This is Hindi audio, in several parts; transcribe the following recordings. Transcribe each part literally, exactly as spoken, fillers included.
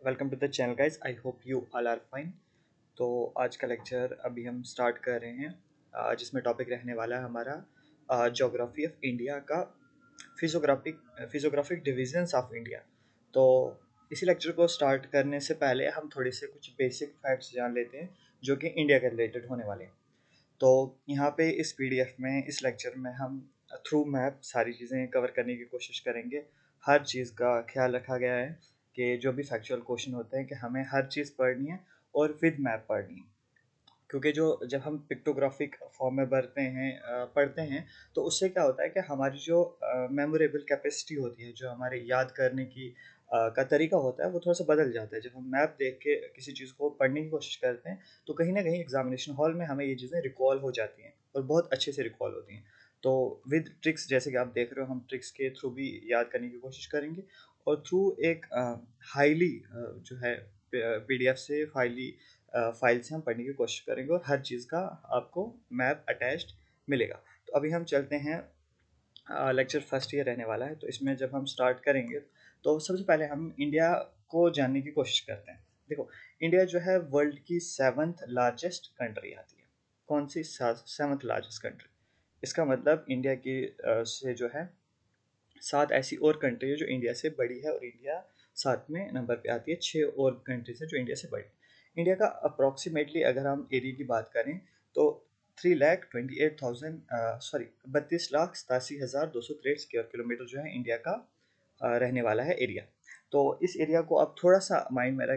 Welcome to the channel guys. I hope you all are fine. तो आज का लेक्चर अभी हम स्टार्ट कर रहे हैं, अ, जिसमें टॉपिक रहने वाला है हमारा ज्योग्राफी ऑफ इंडिया का physiographic physiographic divisions of India. तो इसी लेक्चर को स्टार्ट करने से पहले हम थोड़े से कुछ बेसिक फैक्ट्स जान लेते हैं जो कि इंडिया के रिलेटेड होने वाले हैं। तो यहाँ पे इस पीडीएफ में, इस लेक्चर में हम थ्रू मैप सारी चीज़ें कवर करने की कोशिश करेंगे। हर चीज़ का ख्याल रखा गया है कि जो भी फैक्चुअल क्वेश्चन होते हैं कि हमें हर चीज़ पढ़नी है और विद मैप पढ़नी है, क्योंकि जो जब हम पिक्टोग्राफिक फॉर्म में भरते हैं अ, पढ़ते हैं, तो उससे क्या होता है कि हमारी जो मेमोरेबल कैपेसिटी होती है, जो हमारे याद करने की अ, का तरीका होता है, वो थोड़ा सा बदल जाता है। जब हम मैप देख के किसी चीज़ को पढ़ने की कोशिश करते हैं, तो कहीं ना कहीं एग्जामिनेशन हॉल में हमें ये चीज़ें रिकॉल हो जाती हैं और बहुत अच्छे से रिकॉल होती हैं। तो विद ट्रिक्स, जैसे कि आप देख रहे हो, हम ट्रिक्स के थ्रू भी याद करने की कोशिश करेंगे और थ्रू एक हाईली जो है पीडीएफ से हाईली फाइल से हम पढ़ने की कोशिश करेंगे और हर चीज़ का आपको मैप अटैच्ड मिलेगा। तो अभी हम चलते हैं, लेक्चर फर्स्ट ईयर रहने वाला है, तो इसमें जब हम स्टार्ट करेंगे तो सबसे पहले हम इंडिया को जानने की कोशिश करते हैं। देखो, इंडिया जो है वर्ल्ड की सेवन्थ लार्जेस्ट कंट्री आती है। कौन सी? Seventh largest country. इसका मतलब इंडिया की अ, से जो है सात ऐसी और कंट्री है जो इंडिया से बड़ी है, और इंडिया सातवें नंबर पे आती है। छः और कंट्रीज है जो इंडिया से बड़ी। इंडिया का अप्रॉक्सीमेटली अगर हम एरिया की बात करें तो three lakh twenty eight thousand sorry बत्तीस लाख सतासी हज़ार दो सौ तिरसठ स्क्वायर किलोमीटर जो है इंडिया का अ, रहने वाला है एरिया। तो इस एरिया को आप थोड़ा सा माइंड में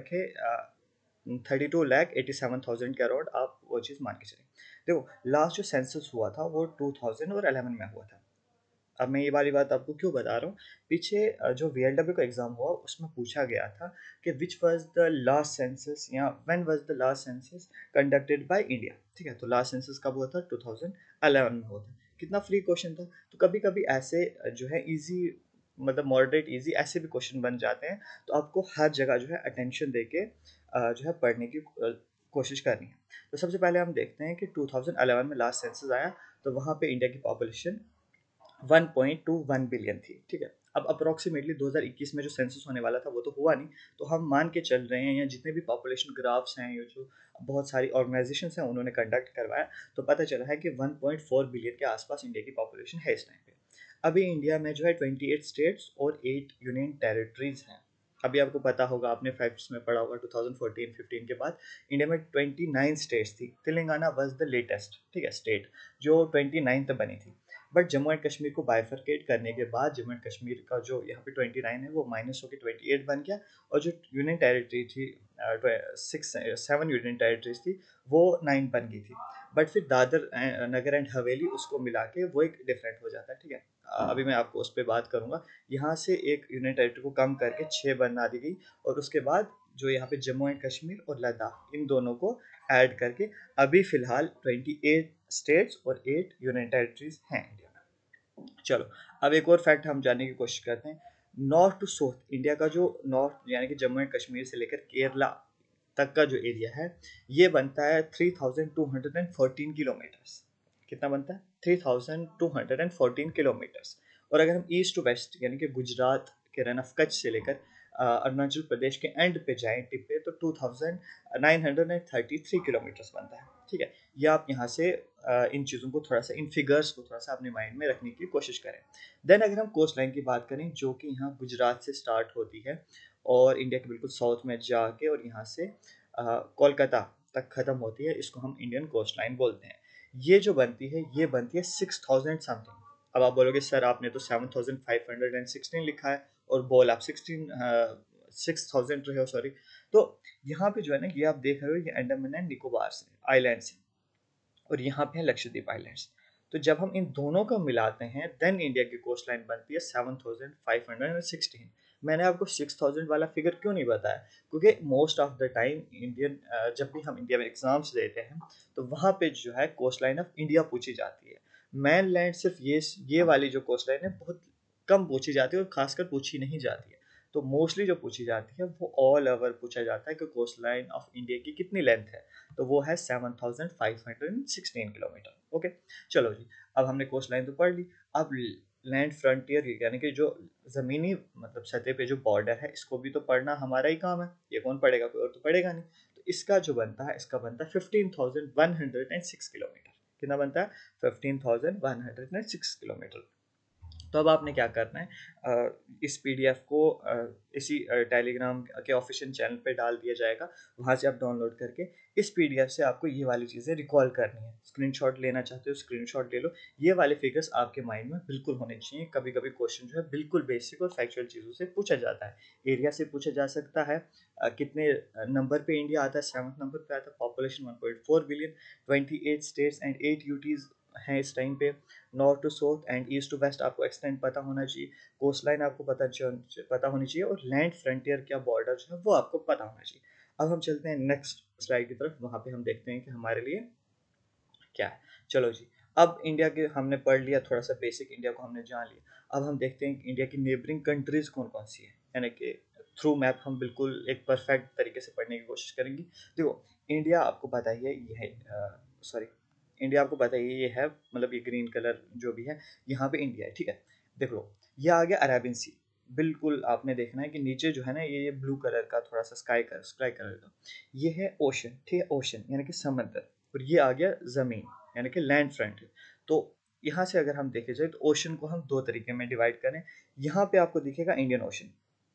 रखें, thirty two lakh eighty seven thousand के अराउंड आप वो चीज़ मान के चलें। देखो, लास्ट जो सेंसस हुआ था वो टू थाउजेंड और इलेवन में हुआ था। अब मैं ये वाली बात आपको क्यों बता रहा हूँ, पीछे अ, जो वीएलडब्ल्यू का एग्जाम हुआ उसमें पूछा गया था कि which was the last census या when was the last census conducted by India. ठीक है, तो लास्ट सेंसस कब हुआ था? टू थाउजेंड इलेवन में हुआ था। कितना फ्री क्वेश्चन था। तो कभी कभी ऐसे अ, जो है इजी, मतलब मॉडरेट इजी ऐसे भी क्वेश्चन बन जाते हैं। तो आपको हर जगह जो है अटेंशन देके अ, जो है पढ़ने की अ, कोशिश करनी है। तो सबसे पहले हम देखते हैं कि टू थाउजेंड इलेवन में लास्ट सेंसस आया, तो वहाँ पे इंडिया की population one point two one billion थी। ठीक है, अब अप्रोक्सीमेटली दो हज़ार इक्कीस में जो सेंसस होने वाला था वो तो हुआ नहीं, तो हम मान के चल रहे हैं, या जितने भी पॉपुलेशन ग्राफ्स हैं, ये जो बहुत सारी ऑर्गेनाइजेशन हैं उन्होंने कंडक्ट करवाया, तो पता चला है कि वन पॉइंट फोर बिलियन के आसपास इंडिया की पॉपुलेशन है इस टाइम पे। अभी इंडिया में जो है ट्वेंटी एट स्टेट्स और एट यूनियन टेरिटरीज हैं। अभी आपको पता होगा, आपने फैक्ट्स में पढ़ा होगा, टू थाउजेंड फोर्टीन फिफ्टीन के बाद इंडिया में ट्वेंटी नाइन स्टेट्स थी। तेलंगाना वाज द लेटेस्ट, ठीक है, स्टेट जो ट्वेंटी नाइन्थ बनी थी। बट जम्मू एंड कश्मीर को बाइफरकेट करने के बाद जम्मू एंड कश्मीर का जो यहाँ पे ट्वेंटी नाइन है वो माइनस होकर ट्वेंटी एट बन गया, और जो यूनियन टेरिटरी थी, सिक्स सेवन यूनियन टेरिटरीज थी, वो नाइन बन गई थी। बट फिर दादर अ, नगर एंड हवेली उसको मिला के वो एक डिफरेंट हो जाता है। ठीक है, अ, अभी मैं आपको उस पर बात करूंगा। यहाँ से एक यूनियन टेरिटरी को कम करके छः बना दी गई, और उसके बाद जो यहाँ पे जम्मू एंड कश्मीर और लद्दाख, इन दोनों को ऐड करके अभी फिलहाल ट्वेंटी एट स्टेट्स और एट यूनियन टेरिटरीज हैं इंडिया में। चलो, अब एक और फैक्ट हम जानने की कोशिश करते हैं। नॉर्थ टू साउथ इंडिया का जो नॉर्थ, यानी कि जम्मू एंड कश्मीर से लेकर केरला तक का जो एरिया है, ये बनता है three thousand two hundred and fourteen kilometres. कितना बनता है? Three thousand two hundred and fourteen kilometres. और अगर हम ईस्ट टू वेस्ट, यानी कि गुजरात के रन ऑफ कच्छ से लेकर अ, अरुणाचल प्रदेश के एंड पे जाएं टिप पे, तो two thousand nine hundred and thirty three kilometres बनता है। ठीक है, ये आप यहाँ से अ, इन चीज़ों को थोड़ा सा, इन फिगर्स को थोड़ा सा अपने माइंड में रखने की कोशिश करें। देन अगर हम कोस्ट लाइन की बात करें, जो कि यहाँ गुजरात से स्टार्ट होती है और इंडिया के बिल्कुल साउथ में जाके और यहाँ से अ, कोलकाता तक ख़त्म होती है, इसको हम इंडियन कोस्ट लाइन बोलते हैं। ये जो बनती है, ये बनती है सिक्स थाउजेंड समथिंग। अब आप बोलोगे सर आपने तो seven thousand five hundred and sixteen लिखा है और बोल आप सिक्सटीन सिक्स थाउजेंड रहे हो, सॉरी। तो यहाँ पे जो है ना, ये आप देख रहे हो, ये अंडमान एंड निकोबार से आइलैंड से, और यहाँ पे है लक्षद्वीप आइलैंड्स। तो जब हम इन दोनों को मिलाते हैं, देन इंडिया की कोस्ट लाइन बनती है seven thousand five hundred and sixteen. मैंने आपको सिक्स थाउजेंड वाला फिगर क्यों नहीं बताया? क्योंकि most of the time Indian, जब भी हम इंडिया में एग्जाम्स देते हैं, तो वहाँ पे जो है कोस्ट लाइन ऑफ इंडिया पूछी जाती है। मैन लैंड सिर्फ ये ये वाली जो कोस्ट लाइन है बहुत कम पूछी जाती है, और खासकर पूछी नहीं जाती है। तो मोस्टली जो पूछी जाती है वो ऑल ओवर पूछा जाता है कि कोस्ट लाइन ऑफ इंडिया की कितनी लेंथ है, तो वो है seven thousand five hundred sixteen kilometre. Okay, चलो जी, अब हमने कोस्ट लाइन तो पढ़ ली। अब लैंड फ्रंटियर यानी कि जो ज़मीनी मतलब सतह पे जो बॉर्डर है, इसको भी तो पढ़ना हमारा ही काम है, ये कौन पढ़ेगा, कोई और तो पढ़ेगा नहीं। तो इसका जो बनता है, इसका बनता है fifteen thousand one hundred six kilometre. कितना बनता है? Fifteen thousand one hundred six kilometre. तो अब आपने क्या करना है, अ, इस पीडीएफ को अ, इसी टेलीग्राम के ऑफिशियल चैनल पे डाल दिया जाएगा, वहाँ से आप डाउनलोड करके इस पीडीएफ से आपको ये वाली चीज़ें रिकॉल करनी है। स्क्रीनशॉट लेना चाहते हो स्क्रीनशॉट ले लो, ये वाले फिगर्स आपके माइंड में बिल्कुल होने चाहिए। कभी कभी क्वेश्चन जो है बिल्कुल बेसिक और फैक्चुअल चीज़ों से पूछा जाता है। एरिया से पूछा जा सकता है, अ, कितने नंबर पे इंडिया आता है, सेवन्थ नंबर पे आता है, population one point four billion, twenty eight states and eight UTs हैं इस टाइम पे, north to south and east to west आपको एक्सटेंड पता होना चाहिए, कोस्ट लाइन आपको पता पता होनी चाहिए, और लैंड फ्रंटियर क्या बॉर्डर जो है वो आपको पता होना चाहिए। अब हम चलते हैं नेक्स्ट स्लाइड की तरफ, वहाँ पे हम देखते हैं कि हमारे लिए क्या है। चलो जी, अब इंडिया के हमने पढ़ लिया, थोड़ा सा बेसिक इंडिया को हमने जान लिया। अब हम देखते हैं कि इंडिया की नेबरिंग कंट्रीज कौन कौन सी है, यानी कि थ्रू मैप हम बिल्कुल एक परफेक्ट तरीके से पढ़ने की कोशिश करेंगे। देखो, इंडिया आपको पता ही है ये है, सॉरी इंडिया आपको पता ही है ये है, मतलब ये ग्रीन कलर जो भी है यहाँ पे इंडिया है, ठीक है। देख लो, ये आ गया अरेबियन सी, बिल्कुल आपने देखना है कि नीचे जो है ना ये ये ब्लू कलर का थोड़ा सा स्काई कलर स्काई कलर का, ये है ओशन, ठीक है, ओशन यानी कि समंदर, और ये आ गया ज़मीन यानी कि लैंड फ्रंट। तो यहाँ से अगर हम देखे जाए तो ओशन को हम दो तरीके में डिवाइड करें। यहाँ पे आपको दिखेगा इंडियन ओशन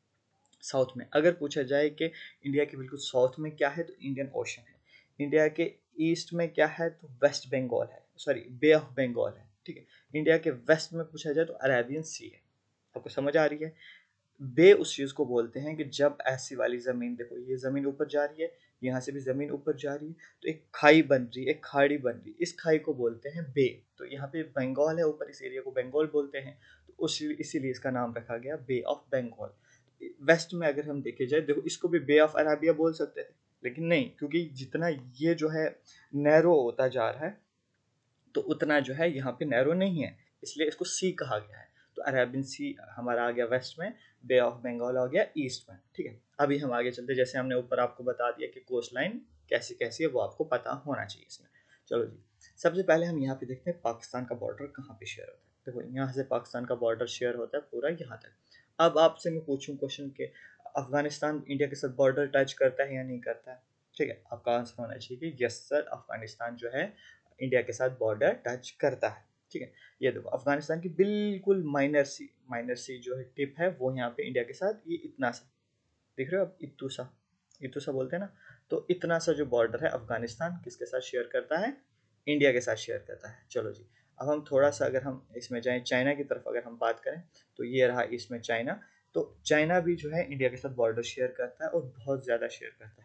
साउथ में। अगर पूछा जाए कि इंडिया के बिल्कुल साउथ में क्या है, तो इंडियन ओशन है। इंडिया के ईस्ट में क्या है, तो वेस्ट बंगाल है, सॉरी बे ऑफ बंगाल है, ठीक है। इंडिया के वेस्ट में पूछा जाए तो अरेबियन सी है। आपको समझ आ रही है? बे उस चीज को बोलते हैं कि जब ऐसी वाली जमीन, देखो ये जमीन ऊपर जा रही है, यहाँ से भी जमीन ऊपर जा रही है, तो एक खाई बन रही है, एक खाड़ी बन रही है, इस खाई को बोलते हैं बे। तो यहाँ पे बंगाल है ऊपर, इस एरिया को बंगाल बोलते हैं, तो उस इसीलिए इसका नाम रखा गया बे ऑफ बंगाल। वेस्ट में अगर हम देखे जाए, देखो इसको भी बे ऑफ अराबिया बोल सकते थे, लेकिन नहीं, क्योंकि जितना ये जो है नैरो होता जा रहा है, तो उतना जो है यहाँ पे नैरो नहीं है, इसलिए इसको सी कहा गया है। तो अरेबियन सी हमारा आ गया वेस्ट में, बे ऑफ बंगाल आ गया ईस्ट में, ठीक है। अभी हम आगे चलते, जैसे हमने ऊपर आपको बता दिया कि कोस्ट लाइन कैसी कैसी है, वो आपको पता होना चाहिए इसमें। चलो जी, सबसे पहले हम यहाँ पे देखते हैं पाकिस्तान का बॉर्डर कहाँ पे शेयर होता है। देखो यहाँ से पाकिस्तान का बॉर्डर शेयर होता है पूरा यहाँ तक। अब आपसे मैं पूछूं क्वेश्चन के, अफगानिस्तान इंडिया के साथ बॉर्डर टच करता है या नहीं करता है? ठीक है, आपका आंसर होना चाहिए कि यस सर, अफगानिस्तान जो है इंडिया के साथ बॉर्डर टच करता है, ठीक है। ये देखो अफगानिस्तान की बिल्कुल माइनर सी माइनर सी जो है टिप है, वो यहाँ पे इंडिया के साथ ये इतना सा दिख रहे हो आप, इतू सा इतू सा बोलते हैं ना, तो इतना सा जो बॉर्डर है अफगानिस्तान किसके साथ शेयर करता है? इंडिया के साथ शेयर करता है। चलो जी, अब हम थोड़ा सा अगर हम इसमें जाएं चाइना की तरफ अगर हम बात करें, तो ये रहा इसमें चाइना। तो चाइना भी जो है इंडिया के साथ बॉर्डर शेयर करता है, और बहुत ज़्यादा शेयर करता है,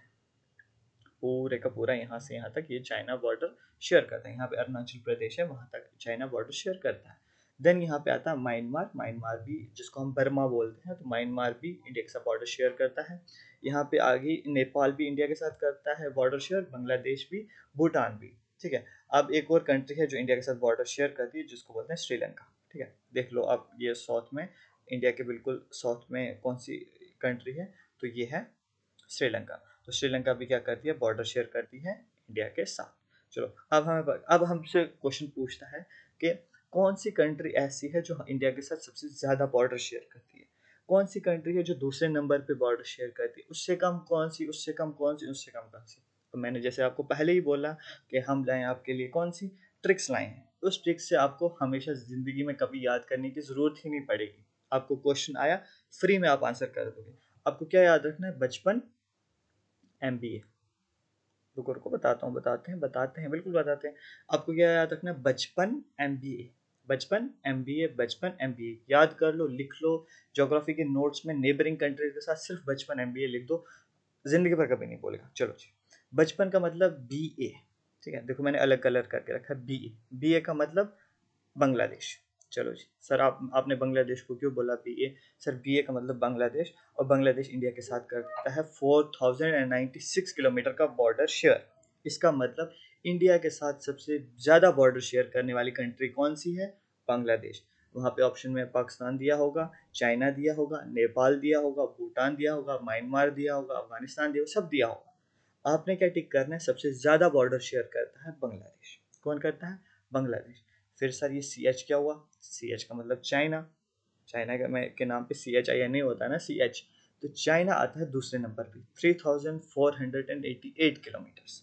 पूरे का पूरा यहाँ से यहाँ तक ये चाइना बॉर्डर शेयर करता है। यहाँ पे अरुणाचल प्रदेश है, वहाँ तक चाइना बॉर्डर शेयर करता है। देन यहाँ पे आता है म्यांमार, म्यांमार भी जिसको हम बर्मा बोलते हैं, तो म्यांमार भी इंडिया के साथ बॉर्डर शेयर करता है। यहाँ पे आगे नेपाल भी इंडिया के साथ करता है बॉर्डर शेयर, बांग्लादेश भी, भूटान भी, ठीक है। अब एक और कंट्री है जो इंडिया के साथ बॉर्डर शेयर करती है, जिसको बोलते हैं श्रीलंका, ठीक है। देख लो अब ये साउथ में, इंडिया के बिल्कुल साउथ में कौन सी कंट्री है, तो ये है श्रीलंका। तो श्रीलंका भी क्या करती है, बॉर्डर शेयर करती है इंडिया के साथ। चलो, अब हमें अब हमसे क्वेश्चन पूछता है कि कौन सी कंट्री ऐसी है जो इंडिया के साथ सबसे ज़्यादा बॉर्डर शेयर करती है, कौन सी कंट्री है जो दूसरे नंबर पे बॉर्डर शेयर करती है, उससे कम कौन सी, उससे कम कौन सी, उससे कम कौन सी। तो मैंने जैसे आपको पहले ही बोला कि हम लाए आपके लिए कौन सी ट्रिक्स लाए हैं, उस ट्रिक्स से आपको हमेशा ज़िंदगी में कभी याद करने की ज़रूरत ही नहीं पड़ेगी। आपको क्वेश्चन आया, फ्री में आप आंसर कर दोगे। आपको क्या याद रखना है, बचपन एम बी ए, रुको रुको बताता हूँ, बताते हैं बताते हैं बिल्कुल बताते हैं। आपको क्या याद रखना है, बचपन एम बी ए, बचपन एम बी ए, बचपन एम बी ए, याद कर लो, लिख लो। ज्योग्राफी के नोट्स में नेबरिंग कंट्रीज के साथ सिर्फ बचपन एम बी ए लिख दो, जिंदगी भर कभी नहीं बोलेगा। चलो जी, बचपन का मतलब बी ए, ठीक है। देखो मैंने अलग कलर करके रखा है, बी ए, बी ए का मतलब बांग्लादेश। चलो जी सर, आप आपने बांग्लादेश को क्यों बोला B A? Sir B A का मतलब बांग्लादेश, और बांग्लादेश इंडिया के साथ करता है four thousand and ninety six kilometre का बॉर्डर शेयर। इसका मतलब इंडिया के साथ सबसे ज़्यादा बॉर्डर शेयर करने वाली कंट्री कौन सी है? बांग्लादेश। वहाँ पे ऑप्शन में पाकिस्तान दिया होगा, चाइना दिया होगा, नेपाल दिया होगा, भूटान दिया होगा, म्यांमार दिया होगा, अफगानिस्तान दिया होगा, सब दिया होगा। आपने क्या टिक करना है, सबसे ज़्यादा बॉर्डर शेयर करता है बांग्लादेश। कौन करता है? बांग्लादेश। फिर सर ये सी एच क्या हुआ, सी एच का मतलब चाइना, चाइना के में के नाम पे C H I N A होता है ना, सी एच, तो चाइना आता है दूसरे नंबर पे three thousand four hundred and eighty eight kilometres.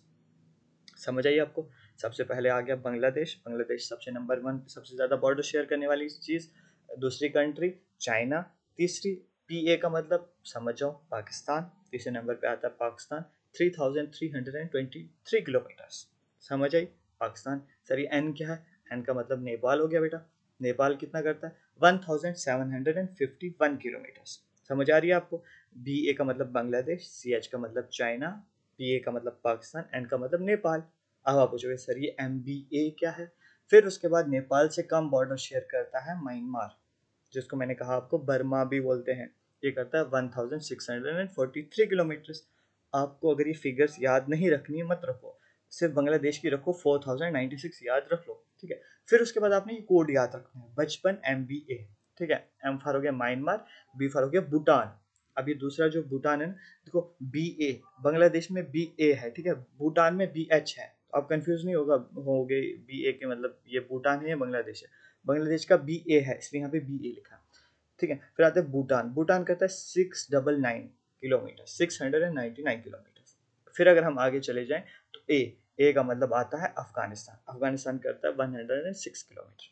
समझ आई आपको। सबसे पहले आ गया बांग्लादेश, बांग्लादेश सबसे नंबर वन, सबसे ज़्यादा बॉर्डर शेयर करने वाली चीज़। दूसरी कंट्री चाइना, तीसरी पी ए का मतलब समझ जाओ पाकिस्तान, तीसरे नंबर पे आता है Pakistan three thousand three hundred and twenty three kilometres. समझ आई पाकिस्तान। सर ये एन क्या है, एन का मतलब नेपाल हो गया बेटा, नेपाल कितना करता है one thousand seven hundred and fifty one kilometres. समझ आ रही है आपको। बी ए का मतलब बांग्लादेश, सी एच का मतलब चाइना, पी ए का मतलब पाकिस्तान, एन का मतलब नेपाल। अब आप पूछोगे सर ये एम बी ए क्या है। फिर उसके बाद नेपाल से कम बॉर्डर शेयर करता है म्यांमार, जिसको मैंने कहा आपको बर्मा भी बोलते हैं। ये करता है one thousand six hundred and forty three kilometres. आपको अगर ये फिगर्स याद नहीं रखनी है मत रखो, सिर्फ बांग्लादेश की रखो, फोर थाउजेंड नाइन्टी सिक्स याद रख लो, ठीक है। फिर उसके बाद आपने ये कोड याद रखना है, बचपन एम बी ए, ठीक है। एम फॉर हो गया म्यांमार, बी फॉर हो गया भूटान। अब ये दूसरा जो भूटान है ना, देखो बी ए बांग्लादेश में बी ए है, ठीक है, भूटान में बी एच है, तो आप कंफ्यूज नहीं होगा हो गए बी ए के मतलब ये भूटान है या बांग्लादेश है। बांग्लादेश का बी ए है इसलिए यहाँ पे बी ए लिखा, ठीक है। फिर आते हैं भूटान, भूटान करता है six double nine kilometre, six hundred and ninety nine kilometre. फिर अगर हम आगे चले जाएं तो ए, ए का मतलब आता है अफगानिस्तान, अफगानिस्तान करता है one hundred and six kilometre.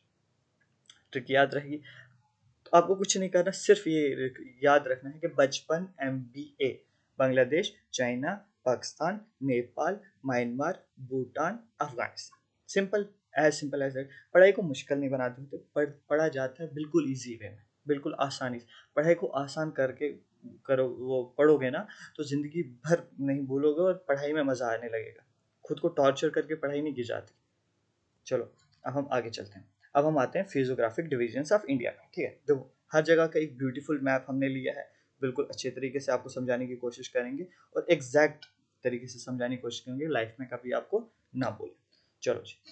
Trick याद रहेगी। तो आपको कुछ नहीं करना, सिर्फ ये याद रखना है कि बचपन M B A, Bangladesh, China, Pakistan, Nepal, Myanmar, Bhutan, Afghanistan. Simple, as simple as that. पढ़ाई को मुश्किल नहीं बनाते होते, पढ़ पढ़ा जाता है बिल्कुल इजी वे में, बिल्कुल आसानी से। पढ़ाई को आसान करके करो, वो पढ़ोगे ना तो जिंदगी भर नहीं भूलोगे और पढ़ाई में मजा आने लगेगा। खुद को टॉर्चर करके पढ़ाई नहीं की जाती। चलो अब हम आगे चलते हैं। अब हम आते हैं फिजियोग्राफिक डिविजन्स ऑफ इंडिया में, ठीक है। देखो हर जगह का एक ब्यूटीफुल मैप हमने लिया है, बिल्कुल अच्छे तरीके से आपको समझाने की कोशिश करेंगे और एग्जैक्ट तरीके से समझाने की कोशिश करेंगे, लाइफ में कभी आपको ना बोले। चलो जी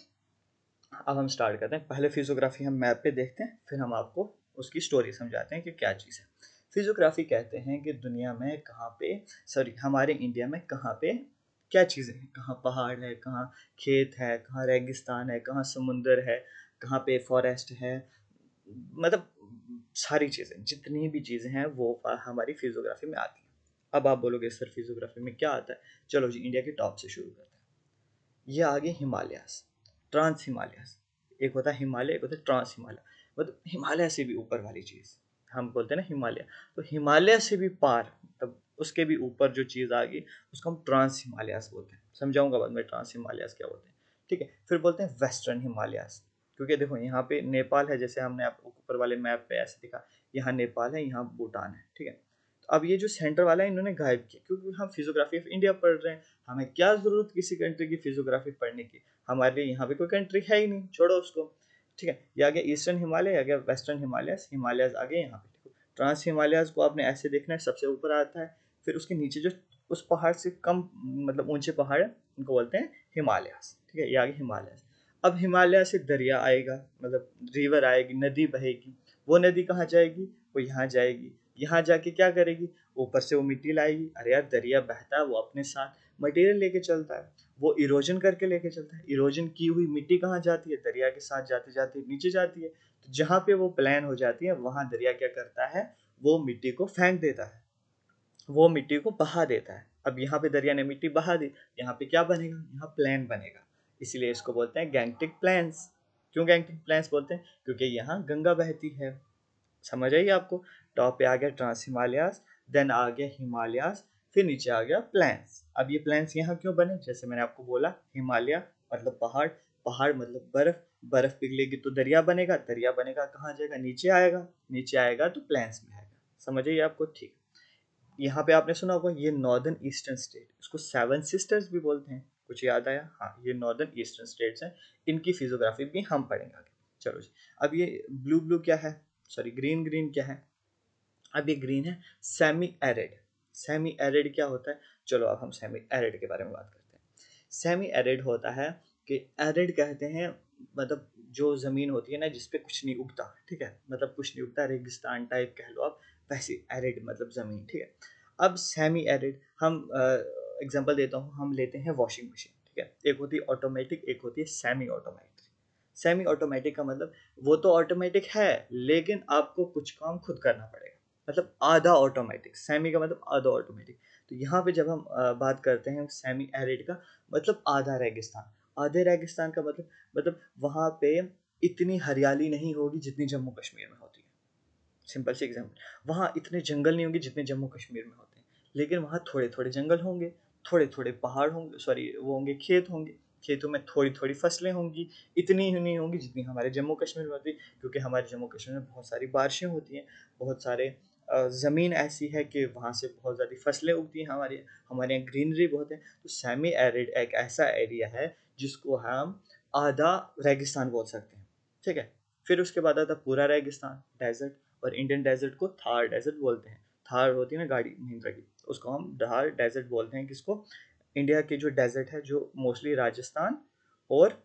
अब हम स्टार्ट करते हैं। पहले फिजियोग्राफी हम मैप पे देखते हैं, फिर हम आपको उसकी स्टोरी समझाते हैं कि क्या चीज़ है। फिजियोग्राफी कहते हैं कि दुनिया में कहाँ पे, सॉरी हमारे इंडिया में कहाँ पे क्या चीज़ें हैं, कहाँ पहाड़ है, कहाँ खेत है, कहाँ रेगिस्तान है, कहाँ समुंदर है, कहाँ पे फॉरेस्ट है, मतलब सारी चीज़ें, जितनी भी चीज़ें हैं वो हमारी फिजियोग्राफी में आती हैं। अब आप बोलोगे सर फिजियोग्राफी में क्या आता है। चलो जी इंडिया के टॉप से शुरू करते हैं। ये आगे हिमालयास, ट्रांस हिमालयास, एक होता है हिमालय, एक होता है ट्रांस हिमालय, मतलब हिमालय से भी ऊपर वाली चीज़ हम बोलते हैं ना हिमालय। तो हिमालय से भी पार, तब उसके भी ऊपर जो चीज़ आ गई उसको हम ट्रांस हिमालयास बोलते हैं। समझाऊंगा बाद में ट्रांस हिमालयास क्या होते हैं, ठीक है। फिर बोलते हैं वेस्टर्न हिमालयास, क्योंकि देखो यहाँ पे नेपाल है, जैसे हमने आपको ऊपर वाले मैप पे ऐसे दिखा, यहाँ नेपाल है, यहाँ भूटान है, ठीक है। तो अब ये जो सेंटर वाला है इन्होंने गायब किया, क्योंकि हम फिजियोग्राफी ऑफ इंडिया पढ़ रहे हैं, हमें क्या जरूरत किसी कंट्री की फिजियोग्राफी पढ़ने की, हमारे लिए यहाँ पे कोई कंट्री है ही नहीं, छोड़ो उसको, ठीक है। ये आ गया ईस्टर्न हिमालय, आ गया वेस्टर्न हिमालयस, हिमालयस आ गए यहाँ पे। देखो ट्रांस हिमालयस को आपने ऐसे देखना है, सबसे ऊपर आता है, फिर उसके नीचे जो उस पहाड़ से कम मतलब ऊंचे पहाड़ है उनको बोलते हैं हिमालयस, ठीक है। ये आ गया हिमालयस। अब हिमालय से दरिया आएगा, मतलब रिवर आएगी, नदी बहेगी, वो नदी कहाँ जाएगी, वो यहाँ जाएगी, यहाँ जाके क्या करेगी, ऊपर से वो मिट्टी लाएगी। अरे यार दरिया बहता है, वो अपने साथ मटेरियल लेके चलता है, वो इरोजन करके लेके चलता है। इरोजन की हुई मिट्टी कहाँ जाती है, दरिया के साथ जाते जाते नीचे जाती है। तो जहाँ पे वो प्लान हो जाती है वहां दरिया क्या करता है, वो मिट्टी को फेंक देता है, वो मिट्टी को बहा देता है। अब यहाँ पे दरिया ने मिट्टी बहा दी, यहाँ पे क्या बनेगा, यहाँ प्लेन बनेगा, इसीलिए इसको बोलते हैं गैंगटिक प्लेन्स। क्यों गैंगटिक प्लेन्स बोलते हैं, क्योंकि यहाँ गंगा बहती है। समझ आई आपको। टॉप पे आ गया ट्रांस हिमालयास, देन आ गया हिमालयास, फिर नीचे आ गया प्लेन्स। अब ये प्लेन्स यहाँ क्यों बने, जैसे मैंने आपको बोला हिमालय मतलब पहाड़, पहाड़ मतलब बर्फ, बर्फ पिघलेगी तो दरिया बनेगा, दरिया बनेगा कहाँ जाएगा, नीचे आएगा, नीचे आएगा तो प्लेन्स में आएगा। समझ आइए आपको, ठीक। यहाँ पे आपने सुना होगा ये नॉर्दर्न ईस्टर्न स्टेट, इसको सेवन सिस्टर्स भी बोलते हैं, कुछ याद आया, हाँ ये नॉर्दर्न ईस्टर्न स्टेट्स हैं, इनकी फिजियोग्राफी भी हम पढ़ेंगे आगे। चलो जी अब ये ब्लू ब्लू क्या है, सॉरी ग्रीन ग्रीन क्या है, अब ये ग्रीन है सेमी एरिड। सेमी एरिड क्या होता है, चलो अब हम सेमी एरिड के बारे में बात करते हैं। सेमी एरिड होता है कि एरिड कहते हैं मतलब जो ज़मीन होती है ना जिसपे कुछ नहीं उगता, ठीक है, मतलब कुछ नहीं उगता, रेगिस्तान टाइप कह लो आप, वैसी एरिड मतलब ज़मीन, ठीक है। अब सेमी एरिड हम एग्जांपल देता हूँ, हम लेते हैं वॉशिंग मशीन, ठीक है, एक होती है ऑटोमेटिक, एक होती है सेमी ऑटोमेटिक। सेमी ऑटोमेटिक का मतलब वो तो ऑटोमेटिक है लेकिन आपको कुछ काम खुद करना पड़ेगा, मतलब आधा ऑटोमेटिक। सेमी का मतलब आधा ऑटोमेटिक। तो यहाँ पे जब हम अ, बात करते हैं सेमी एरिड का मतलब आधा रेगिस्तान। आधे रेगिस्तान का मतलब मतलब वहाँ पे इतनी हरियाली नहीं होगी जितनी जम्मू कश्मीर में होती है। सिंपल सी एग्जाम्पल, वहाँ इतने जंगल नहीं होंगे जितने जम्मू कश्मीर में होते हैं, लेकिन वहाँ थोड़े थोड़े जंगल होंगे, थोड़े थोड़े पहाड़ होंगे, सॉरी वो होंगे खेत होंगे, खेतों में थोड़ी थोड़ी फसलें होंगी, इतनी ही नहीं होंगी जितनी हमारे जम्मू कश्मीर में होती, क्योंकि हमारे जम्मू कश्मीर में बहुत सारी बारिशें होती हैं, बहुत सारे ज़मीन ऐसी है कि वहाँ से बहुत ज़्यादा फसलें उगती हैं, हमारे हमारे यहाँ ग्रीनरी बहुत है। तो सेमी एरिड एक ऐसा एरिया है जिसको हम आधा रेगिस्तान बोल सकते हैं, ठीक है। फिर उसके बाद आता पूरा रेगिस्तान, डेजर्ट, और इंडियन डेजर्ट को थार डेजर्ट बोलते हैं। थार होती है ना गाड़ी महिंद्रा की, उसको हम थार डेजर्ट बोलते हैं। किसको? इंडिया के जो डेजर्ट है जो मोस्टली राजस्थान और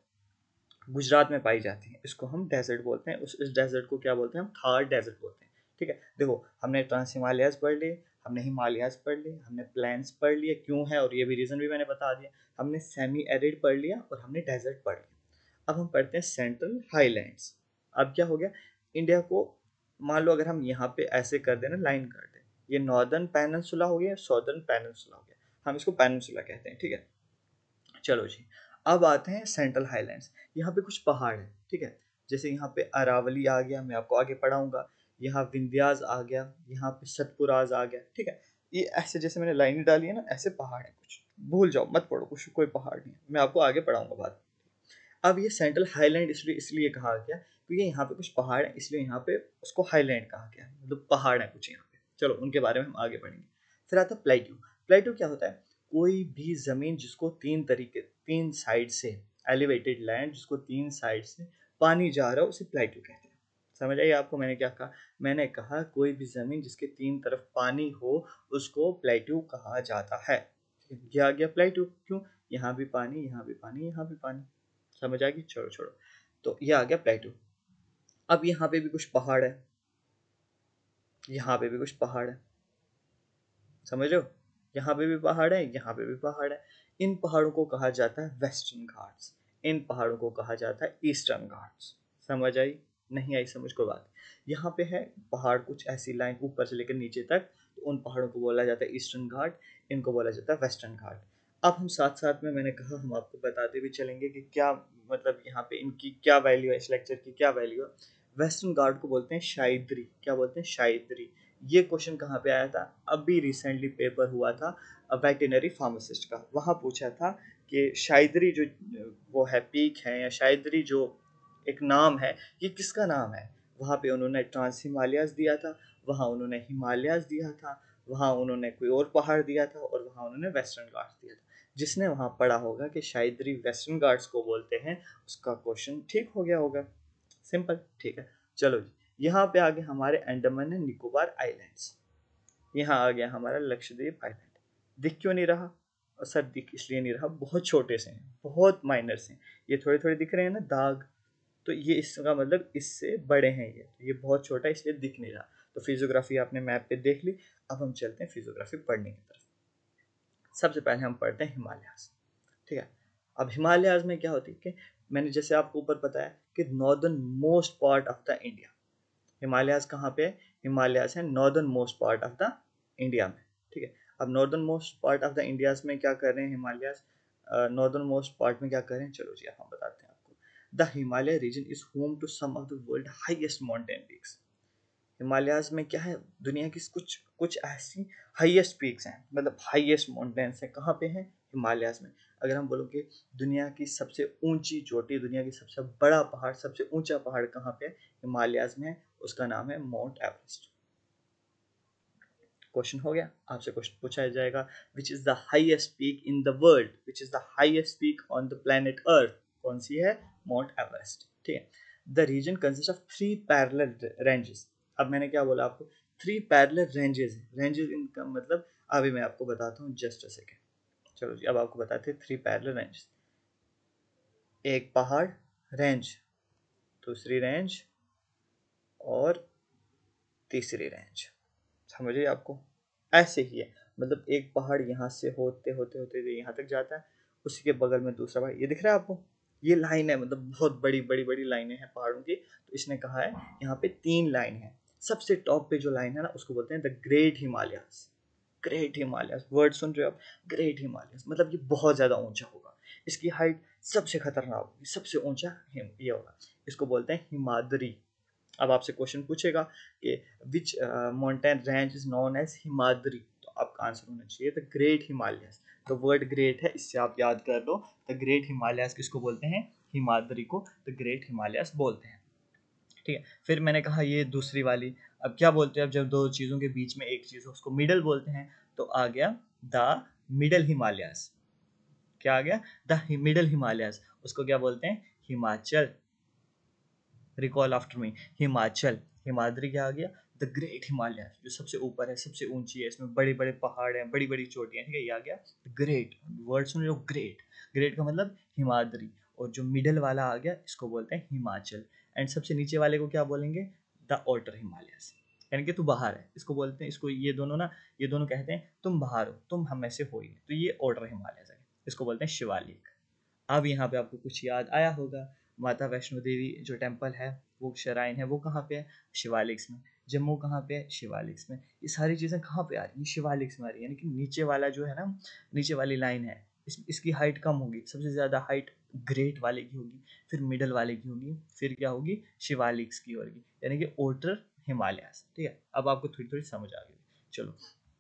गुजरात में पाई जाती है, इसको हम डेजर्ट बोलते हैं। उस इस डेजर्ट को क्या बोलते हैं? हम थार डेजर्ट बोलते हैं, ठीक है। देखो हमने ट्रांस हिमालयाज पढ़ लिए, हमने हिमालयाज पढ़ लिए, हमने प्लेन्स पढ़ लिए क्यों है, और ये भी रीज़न भी मैंने बता दिया। हमने सेमी एरिड पढ़ लिया और हमने डेजर्ट पढ़ लिया। अब हम पढ़ते हैं सेंट्रल हाईलैंड्स। अब क्या हो गया, इंडिया को मान लो अगर हम यहाँ पे ऐसे कर देना, लाइन कर दें, ये नॉर्दर्न पेनिनसुला हो गया, सॉर्दर्न पेनिनसुला हो गया, हम इसको पेनिनसुला कहते हैं, ठीक है। चलो जी, अब आते हैं सेंट्रल हाईलैंड्स। यहाँ पे कुछ पहाड़ है, ठीक है। जैसे यहाँ पे अरावली आ गया, मैं आपको आगे पढ़ाऊंगा। यहाँ विंध्याज आ गया, यहाँ पे सतपुराज आ गया, ठीक है। ये ऐसे जैसे मैंने लाइन डाली है ना, ऐसे पहाड़ है कुछ, भूल जाओ मत पढ़ो, कुछ कोई पहाड़ नहीं है, मैं आपको आगे पढ़ाऊंगा बात। अब ये सेंट्रल हाईलैंड इसलिए इसलिए कहा गया क्योंकि यहाँ पे कुछ पहाड़ है, इसलिए यहाँ पे उसको हाईलैंड कहा गया, मतलब पहाड़ है कुछ यहाँ पे। चलो उनके बारे में हम आगे पढ़ेंगे। फिर आता प्लेट्यू। प्लेट्यू क्या होता है? कोई भी जमीन जिसको तीन तरीके तीन साइड से एलिवेटेड लैंड, जिसको तीन साइड से पानी जा रहा हो, उसे प्लेट्यू कहते हैं। समझ आइए आपको मैंने क्या कहा? मैंने कहा कोई भी जमीन जिसके तीन तरफ पानी हो उसको प्लेट्यू कहा जाता है। ये आ गया प्लेट्यू। क्यों? यहाँ भी पानी, यहाँ भी पानी, यहाँ भी पानी। समझ आ गई? छोड़ो छोड़ो। तो ये आ गया प्लेट्यू। अब यहाँ पे भी कुछ पहाड़ है, यहाँ पे भी कुछ पहाड़ है, समझ रहे हो? यहाँ पे भी पहाड़ है, यहाँ पे भी पहाड़ है। इन पहाड़ों को कहा जाता है वेस्टर्न घाट्स, इन पहाड़ों को कहा जाता है ईस्टर्न घाट्स। समझ आई? नहीं आई समझ को बात? यहाँ पे है पहाड़ कुछ ऐसी लाइन ऊपर से लेकर नीचे तक, तो उन पहाड़ों को बोला जाता है ईस्टर्न घाट, इनको बोला जाता है वेस्टर्न घाट। अब हम साथ साथ में, मैंने कहा हम आपको बताते भी चलेंगे कि क्या मतलब यहाँ पे इनकी क्या वैल्यू है, इस लेक्चर की क्या वैल्यू है। वेस्टर्न घाट को बोलते हैं शायद्री। क्या बोलते हैं? शायद्री। ये क्वेश्चन कहाँ पे आया था? अभी रिसेंटली पेपर हुआ था वेटरनरी फार्मासिस्ट का, वहाँ पूछा था कि शायदरी जो वो है पीक है, या शायदरी जो एक नाम है, ये किसका नाम है? वहाँ पे उन्होंने ट्रांस हिमालयाज दिया था, वहाँ उन्होंने हिमालयाज दिया था, वहाँ उन्होंने कोई और पहाड़ दिया था, और वहाँ उन्होंने वेस्टर्न घाट्स दिया था। जिसने वहाँ पढ़ा होगा कि शायदरी वेस्टर्न घाट्स को बोलते हैं, उसका क्वेश्चन ठीक हो गया होगा। सिंपल, ठीक है। चलो जी, यहाँ पे आगे हमारे अंडमान एंड निकोबार आइलैंड्स। यहाँ आ गया हमारा लक्षद्वीप आइलैंड। दिख क्यों नहीं रहा? और सर दिख इसलिए नहीं रहा, बहुत छोटे से हैं, बहुत माइनर से हैं। ये थोड़े थोड़े दिख रहे हैं ना दाग, तो ये इसका मतलब इससे बड़े हैं, ये ये बहुत छोटा है इसलिए दिख नहीं रहा। तो फिजियोग्राफी आपने मैप पे देख ली। अब हम चलते हैं फिजियोग्राफी पढ़ने की तरफ। सबसे पहले हम पढ़ते हैं हिमालयाज, ठीक है। अब हिमालयाज में क्या होती है कि मैंने जैसे आपको ऊपर बताया कि northern most part of the India, Himalayas कहाँ पे है? हिमालयाज है northern most part of the India में, ठीक है। अब northern most part of the India's में क्या कर रहे हैं हिमालयाज? नॉर्दर्न मोस्ट पार्ट में क्या कर रहे हैं, चलो जी हम बताते हैं आपको। The Himalaya region is home to some of the world highest mountain peaks. Himalayas में क्या है? दुनिया की कुछ कुछ ऐसी हाईएस्ट पीक्स हैं, मतलब हाईएस्ट माउंटेन्स हैं। कहाँ पे हैं? हिमालयाज में। अगर हम बोलोगे दुनिया की सबसे ऊंची चोटी, दुनिया की सबसे बड़ा पहाड़, सबसे ऊंचा पहाड़ कहाँ पे है? हिमालयाज में। उसका नाम है माउंट एवरेस्ट। क्वेश्चन हो गया, आपसे क्वेश्चन पूछा जाएगा which is the highest peak in the world, which is the highest peak on the planet earth? कौन सी है? माउंट एवरेस्ट, ठीक है। The region consist of three parallel ranges. अब मैंने क्या बोला आपको? Three parallel ranges. रेंजेस इनका मतलब अभी मैं आपको बताता हूँ, जस्ट अ सेकेंड। चलो जी, अब आपको बताते हैं थ्री पैरेलल रेंजेस। एक पहाड़ रेंज, दूसरी रेंज, और तीसरी रेंज। समझिए आपको ऐसे ही है, मतलब एक पहाड़ यहाँ से होते होते होते यहाँ तक जाता है, उसी के बगल में दूसरा पहाड़, ये दिख रहा है आपको? ये लाइन है, मतलब बहुत बड़ी बड़ी बड़ी लाइनें हैं पहाड़ों की। तो इसने कहा है यहाँ पे तीन लाइन है। सबसे टॉप पे जो लाइन है ना उसको बोलते हैं the great Himalayas. Great Himalayas word सुन रहे हो आप, ग्रेट हिमालयाज मतलब ये बहुत ज्यादा ऊंचा होगा, इसकी हाइट सबसे खतरनाक होगी, सबसे ऊंचा हिम ये होगा, इसको बोलते हैं हिमाद्री। अब आपसे क्वेश्चन पूछेगा कि which mountain range is known as Himadri, तो आपका आंसर होना चाहिए द ग्रेट हिमालयस। तो वर्ड ग्रेट है, इससे आप याद कर लो, द ग्रेट हिमालयस किसको बोलते हैं, हिमाद्री को द ग्रेट हिमालयस बोलते हैं। ठीक है, फिर मैंने कहा ये दूसरी वाली, अब क्या बोलते हैं, अब जब दो चीज़ों के बीच में एक चीज़ हो उसको मिडल बोलते हैं, तो आ गया द मिडल हिमालयस। क्या आ गया, द मिडल हिमालयस, उसको क्या बोलते हैं, Himachal. Recall after me, Himachal. Himadri क्या आ गया, द ग्रेट हिमालय, जो सबसे ऊपर है, सबसे ऊंची है, इसमें बड़े बड़े पहाड़ हैं, बड़ी बड़ी चोटियां, ठीक है, ये आ गया ग्रेट। वर्ड सुन लो, ग्रेट, ग्रेट का मतलब हिमाद्री। और जो मिडल वाला आ गया इसको बोलते हैं हिमाचल। एंड सबसे नीचे वाले को क्या बोलेंगे, द आउटर हिमालयस, यानी कि तू बाहर है, इसको बोलते हैं, इसको ये दोनों ना, ये दोनों कहते हैं तुम बाहर हो, तुम हम में से हो ही नहीं, तो ये आउटर हिमालयस है, इसको बोलते हैं शिवालिक। अब यहाँ पे आपको कुछ याद आया होगा, माता वैष्णो देवी जो टेम्पल है, वो शराइन है, वो कहाँ पे है, शिवालिक्स में। जम्मू कहाँ पे है, शिवालिक्स में। ये सारी चीज़ें कहाँ पे आ रही हैं, शिवालिक्स में आ रही है, यानी कि नीचे वाला जो है ना, नीचे वाली लाइन है, इस इसकी हाइट कम होगी, सबसे ज़्यादा हाइट ग्रेट वाले की होगी, फिर मिडल वाले की होगी, फिर क्या होगी, शिवालिक्स की होगी, यानी कि ओटर हिमालयास। ठीक है, अब आपको थोड़ी थोड़ी समझ आ गई। चलो,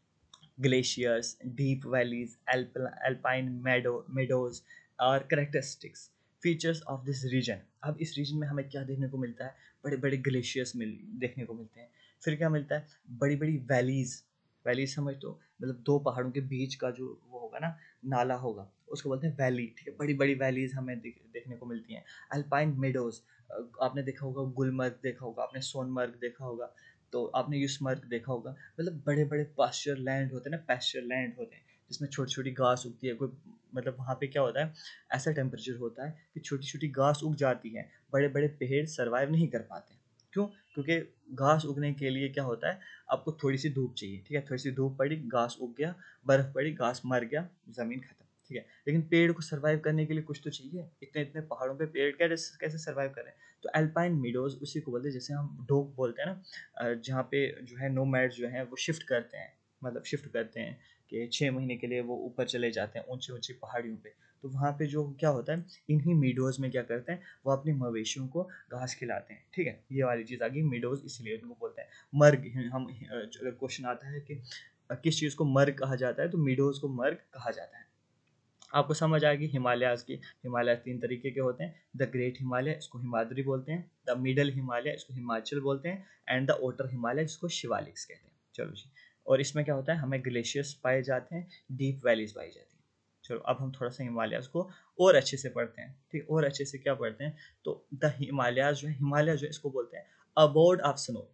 glaciers, deep valleys, alp- alpine meadow, meadows are characteristics features of this region। अब इस रीजन में हमें क्या देखने को मिलता है, बड़े बड़े ग्लेशियर्स मिल देखने को मिलते हैं, फिर क्या मिलता है, बड़ी बड़ी वैलीज। वैलीज समझ तो, मतलब दो पहाड़ों के बीच का जो वो होगा ना, नाला होगा, उसको बोलते हैं वैली। ठीक है, बड़ी बड़ी वैलीज हमें देख, देखने को मिलती हैं। अल्पाइन मेडोज, आपने देखा होगा गुलमर्ग देखा होगा, आपने सोनमर्ग देखा होगा, तो आपने यूसमर्ग देखा होगा, मतलब बड़े बड़े पास्चर लैंड होते हैं ना, पैस्चर लैंड होते हैं जिसमें छोटी छोटी घास उगती है, कोई मतलब वहाँ पे क्या होता है, ऐसा टेम्परेचर होता है कि छोटी छोटी घास उग जाती है, बड़े बड़े पेड़ सर्वाइव नहीं कर पाते। क्यों, क्योंकि घास उगने के लिए क्या होता है, आपको थोड़ी सी धूप चाहिए। ठीक है, थोड़ी सी धूप पड़ी, घास उग गया, बर्फ पड़ी, घास मर गया, जमीन खत्म। ठीक है, लेकिन पेड़ को सर्वाइव करने के लिए कुछ तो चाहिए, इतने इतने पहाड़ों पे पेड़ क्या कैसे सर्वाइव करें। तो अल्पाइन मीडोज उसी को बोलते हैं, जैसे हम डोग बोलते हैं ना, जहाँ पे जो है नोमैड्स जो हैं वो शिफ्ट करते हैं, मतलब शिफ्ट करते हैं कि छः महीने के लिए वो ऊपर चले जाते हैं ऊंची ऊंची पहाड़ियों पे। तो वहाँ पे जो क्या होता है, इन्हीं मीडोज में क्या करते हैं, वो अपने मवेशियों को घास खिलाते हैं। ठीक है, ये वाली चीज़ आ गई मीडोज, इसलिए उनको बोलते हैं मर्ग। हम अगर क्वेश्चन आता है कि किस चीज़ को मर्ग कहा जाता है, तो मीडोज को मर्ग कहा जाता है। आपको समझ आएगी हिमालयाज की। हिमालय तीन तरीके के होते हैं, द ग्रेट हिमालय इसको हिमाद्री बोलते हैं, द मिडल हिमालय इसको हिमाचल बोलते हैं, एंड द ओटर हिमालय इसको शिवालिक्स कहते हैं। चलो जी, और इसमें क्या होता है, हमें ग्लेशियर्स पाए जाते हैं, डीप वैलीज पाई जाती हैं। चलो, अब हम थोड़ा सा हिमालयाज को और अच्छे से पढ़ते हैं। ठीक, और अच्छे से क्या पढ़ते हैं, तो द हिमालयाज जो है, हिमालय जो है इसको बोलते हैं अबोर्ड ऑफ स्नो।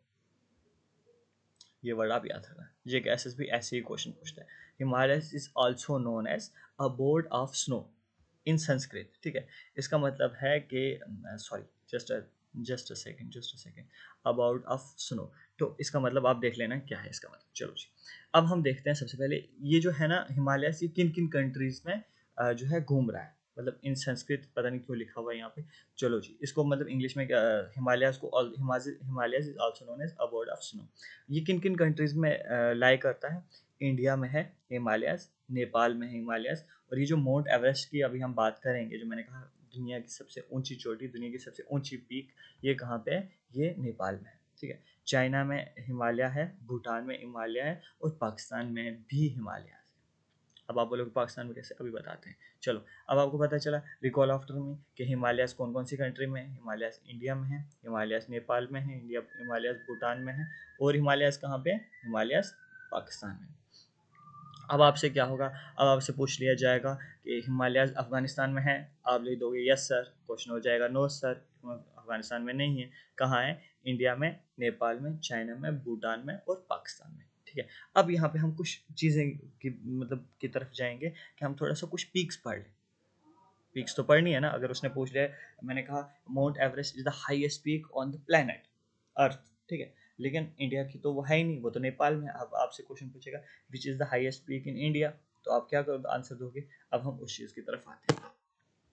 ये वर्ड आप याद रखना, ये एस एस बी ऐसे ही क्वेश्चन पूछता है। Himalaya is also known as abode of snow in Sanskrit. ठीक है, इसका मतलब है कि, sorry, just just a second just a second about of snow, तो इसका मतलब आप देख लेना क्या है इसका मतलब। चलो जी, अब हम देखते हैं सबसे पहले ये जो है ना हिमालय, ये किन किन कंट्रीज में अ, जो है घूम रहा है, मतलब इन संस्कृत पता नहीं क्यों लिखा हुआ है यहाँ पे। चलो जी, इसको मतलब इंग्लिश में क्या, हिमालय को Himalaya is also known as abode of snow. ये किन किन कंट्रीज में लाई करता है, इंडिया में है हिमालयस, नेपाल में है हिमालयस, और ये जो माउंट एवरेस्ट की अभी हम बात करेंगे, जो मैंने कहा दुनिया की सबसे ऊंची चोटी, दुनिया की सबसे ऊंची पीक, ये कहाँ पे है, ये नेपाल में है। ठीक है, चाइना में हिमालय है, भूटान में हिमालय है, और पाकिस्तान में भी हिमालय है। अब आप बोलोगे पाकिस्तान में कैसे, अभी बताते हैं। चलो, अब आपको पता चला रिकॉल आफ्टर मी कि हिमालयस कौन कौन सी कंट्री में है, हिमालयस इंडिया में है, हिमालयस नेपाल में है, इंडिया हिमालयस भूटान में है, और हिमालयस कहाँ पे है, हिमालयस पाकिस्तान में। अब आपसे क्या होगा, अब आपसे पूछ लिया जाएगा कि हिमालय अफगानिस्तान में है, आप लिख दोगे यस सर, क्वेश्चन हो जाएगा नो सर, अफगानिस्तान में नहीं है। कहाँ है, इंडिया में, नेपाल में, चाइना में, भूटान में, और पाकिस्तान में। ठीक है, अब यहाँ पे हम कुछ चीज़ें की मतलब की तरफ जाएंगे कि हम थोड़ा सा कुछ पीक्स पढ़ लें। पीक्स तो पढ़नी है ना, अगर उसने पूछ लिया, मैंने कहा Mount Everest is the highest peak on the planet earth. ठीक है, लेकिन इंडिया की तो वो है ही नहीं, वो तो नेपाल में। अब आपसे क्वेश्चन पूछेगा which is the highest peak in India, तो आप क्या आंसर दोगे। अब हम उस चीज़ की तरफ आते हैं।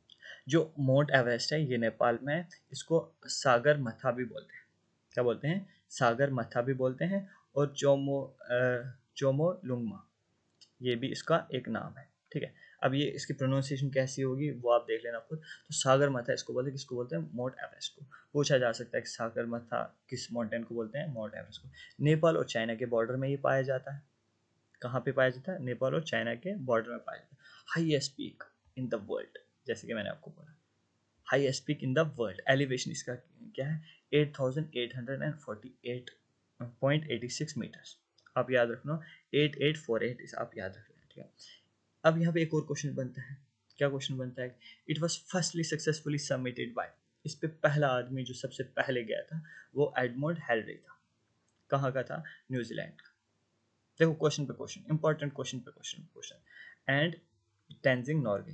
जो माउंट एवरेस्ट है ये नेपाल में है, इसको सागर मथा भी बोलते हैं। क्या बोलते हैं? सागर मथा भी बोलते हैं। और चोमो चोमो लुंगमा ये भी इसका एक नाम है। ठीक है, अब ये इसकी प्रोनाउंसिएशन कैसी होगी वो आप देख लेना खुद। तो सागर मथा इसको बोलते हैं, किसको बोलते हैं? माउंट एवरेस्ट को। पूछा जा सकता है कि सागर मथा किस माउंटेन को बोलते हैं? माउंट एवरेस्ट को। नेपाल और चाइना के बॉर्डर में ये पाया जाता है। कहाँ पे पाया जाता है? नेपाल और चाइना के बॉर्डर में पाया जाता है। Highest peak in the world, जैसे कि मैंने आपको बोला, highest peak in the world. Elevation इसका क्या है? Eight thousand eight hundred forty eight point eighty six metres. आप याद रखना, एट एट फोर एट आप याद रख लेना। ठीक है, अब यहाँ पे एक और क्वेश्चन बनता है। क्या क्वेश्चन बनता है? It was firstly successfully submitted by, इस पे पहला आदमी जो सबसे पहले गया था वो एडमंड हेनरी था। कहाँ का था? न्यूजीलैंड का। देखो क्वेश्चन पे क्वेश्चन, इंपॉर्टेंट क्वेश्चन पे question question and Tenzing Norgay,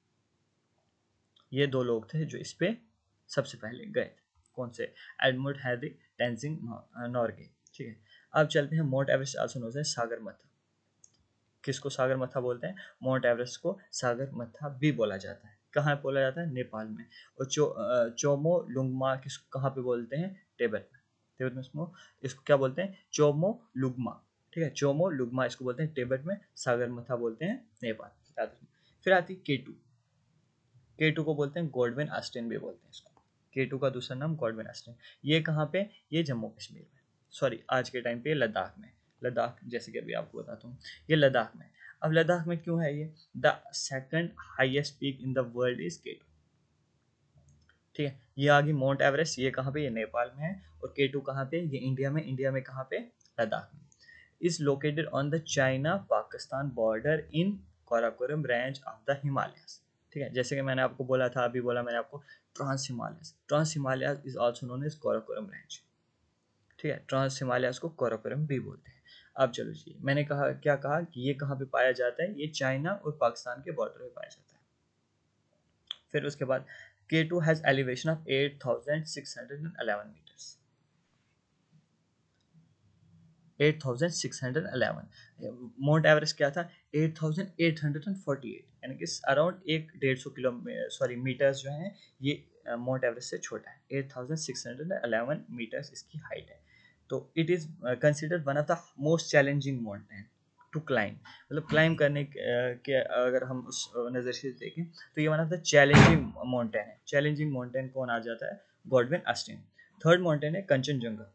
ये दो लोग थे जो इस पे सबसे पहले गए थे। कौन से? Edmund Henry, Tenzing Norgay. ठीक है, अब चलते हैं Mount Everest also known as Sagarmatha. किसको सागर मथा बोलते हैं? माउंट एवरेस्ट को सागर मथा भी बोला जाता है। कहाँ बोला जाता है? नेपाल में। और चो चोमो लुंगमा किस कहाँ पे बोलते हैं? तिब्बत में। तिब्बत में इसको इसको क्या बोलते हैं? चोमो लुंगमा। ठीक है, चोमो लुंगमा इसको बोलते हैं तिब्बत में, सागर मथा बोलते हैं नेपाल। फिर आती है केटू। केटू को बोलते हैं गॉडविन ऑस्टिन भी बोलते हैं इसको। केटू का दूसरा नाम गॉडविन ऑस्टिन। ये कहाँ पे? ये जम्मू कश्मीर में, सॉरी आज के टाइम पे लद्दाख में। लद्दाख जैसे कि अभी आपको बताता हूँ, ये लद्दाख में। अब लद्दाख में क्यों है ये? The second highest peak in the world is K two. ठीक है, ये आ गई माउंट एवरेस्ट, ये कहाँ पे? ये नेपाल में है। और केटू कहाँ पे? ये इंडिया में। इंडिया में कहाँ पे? लद्दाख में। Is located on the China Pakistan border in Karakoram range of the Himalayas. ठीक है, जैसे कि मैंने आपको बोला था, अभी बोला मैंने आपको, trans Himalayas. Trans Himalayas is also known as Karakoram range. ठीक है, ट्रांस हिमालयस को काराकोरम भी बोलते हैं। अब चलो जी, मैंने कहा क्या कहा कि ये कहाँ पे पाया जाता है? ये चाइना और पाकिस्तान के बॉर्डर पे पाया जाता है। फिर उसके बाद K two has elevation of eight thousand six hundred eleven metres. Eight thousand six hundred eleven. Mount Everest क्या था? Eight thousand eight hundred forty eight, यानी कि अराउंड एक डेढ़ सौ किलोमीटर सॉरी मीटर्स जो हैं ये माउंट एवरेस्ट से छोटा है। Eight thousand six hundred eleven metres इसकी हाइट है। तो it is considered one of the most challenging mountain to climb. मतलब क्लाइम करने के अगर हम उस नज़र से देखें तो ये one of the challenging mountain है। चैलेंजिंग माउंटेन कौन आ जाता है? Godwin Austen. थर्ड माउंटेन है कंचनजंगा।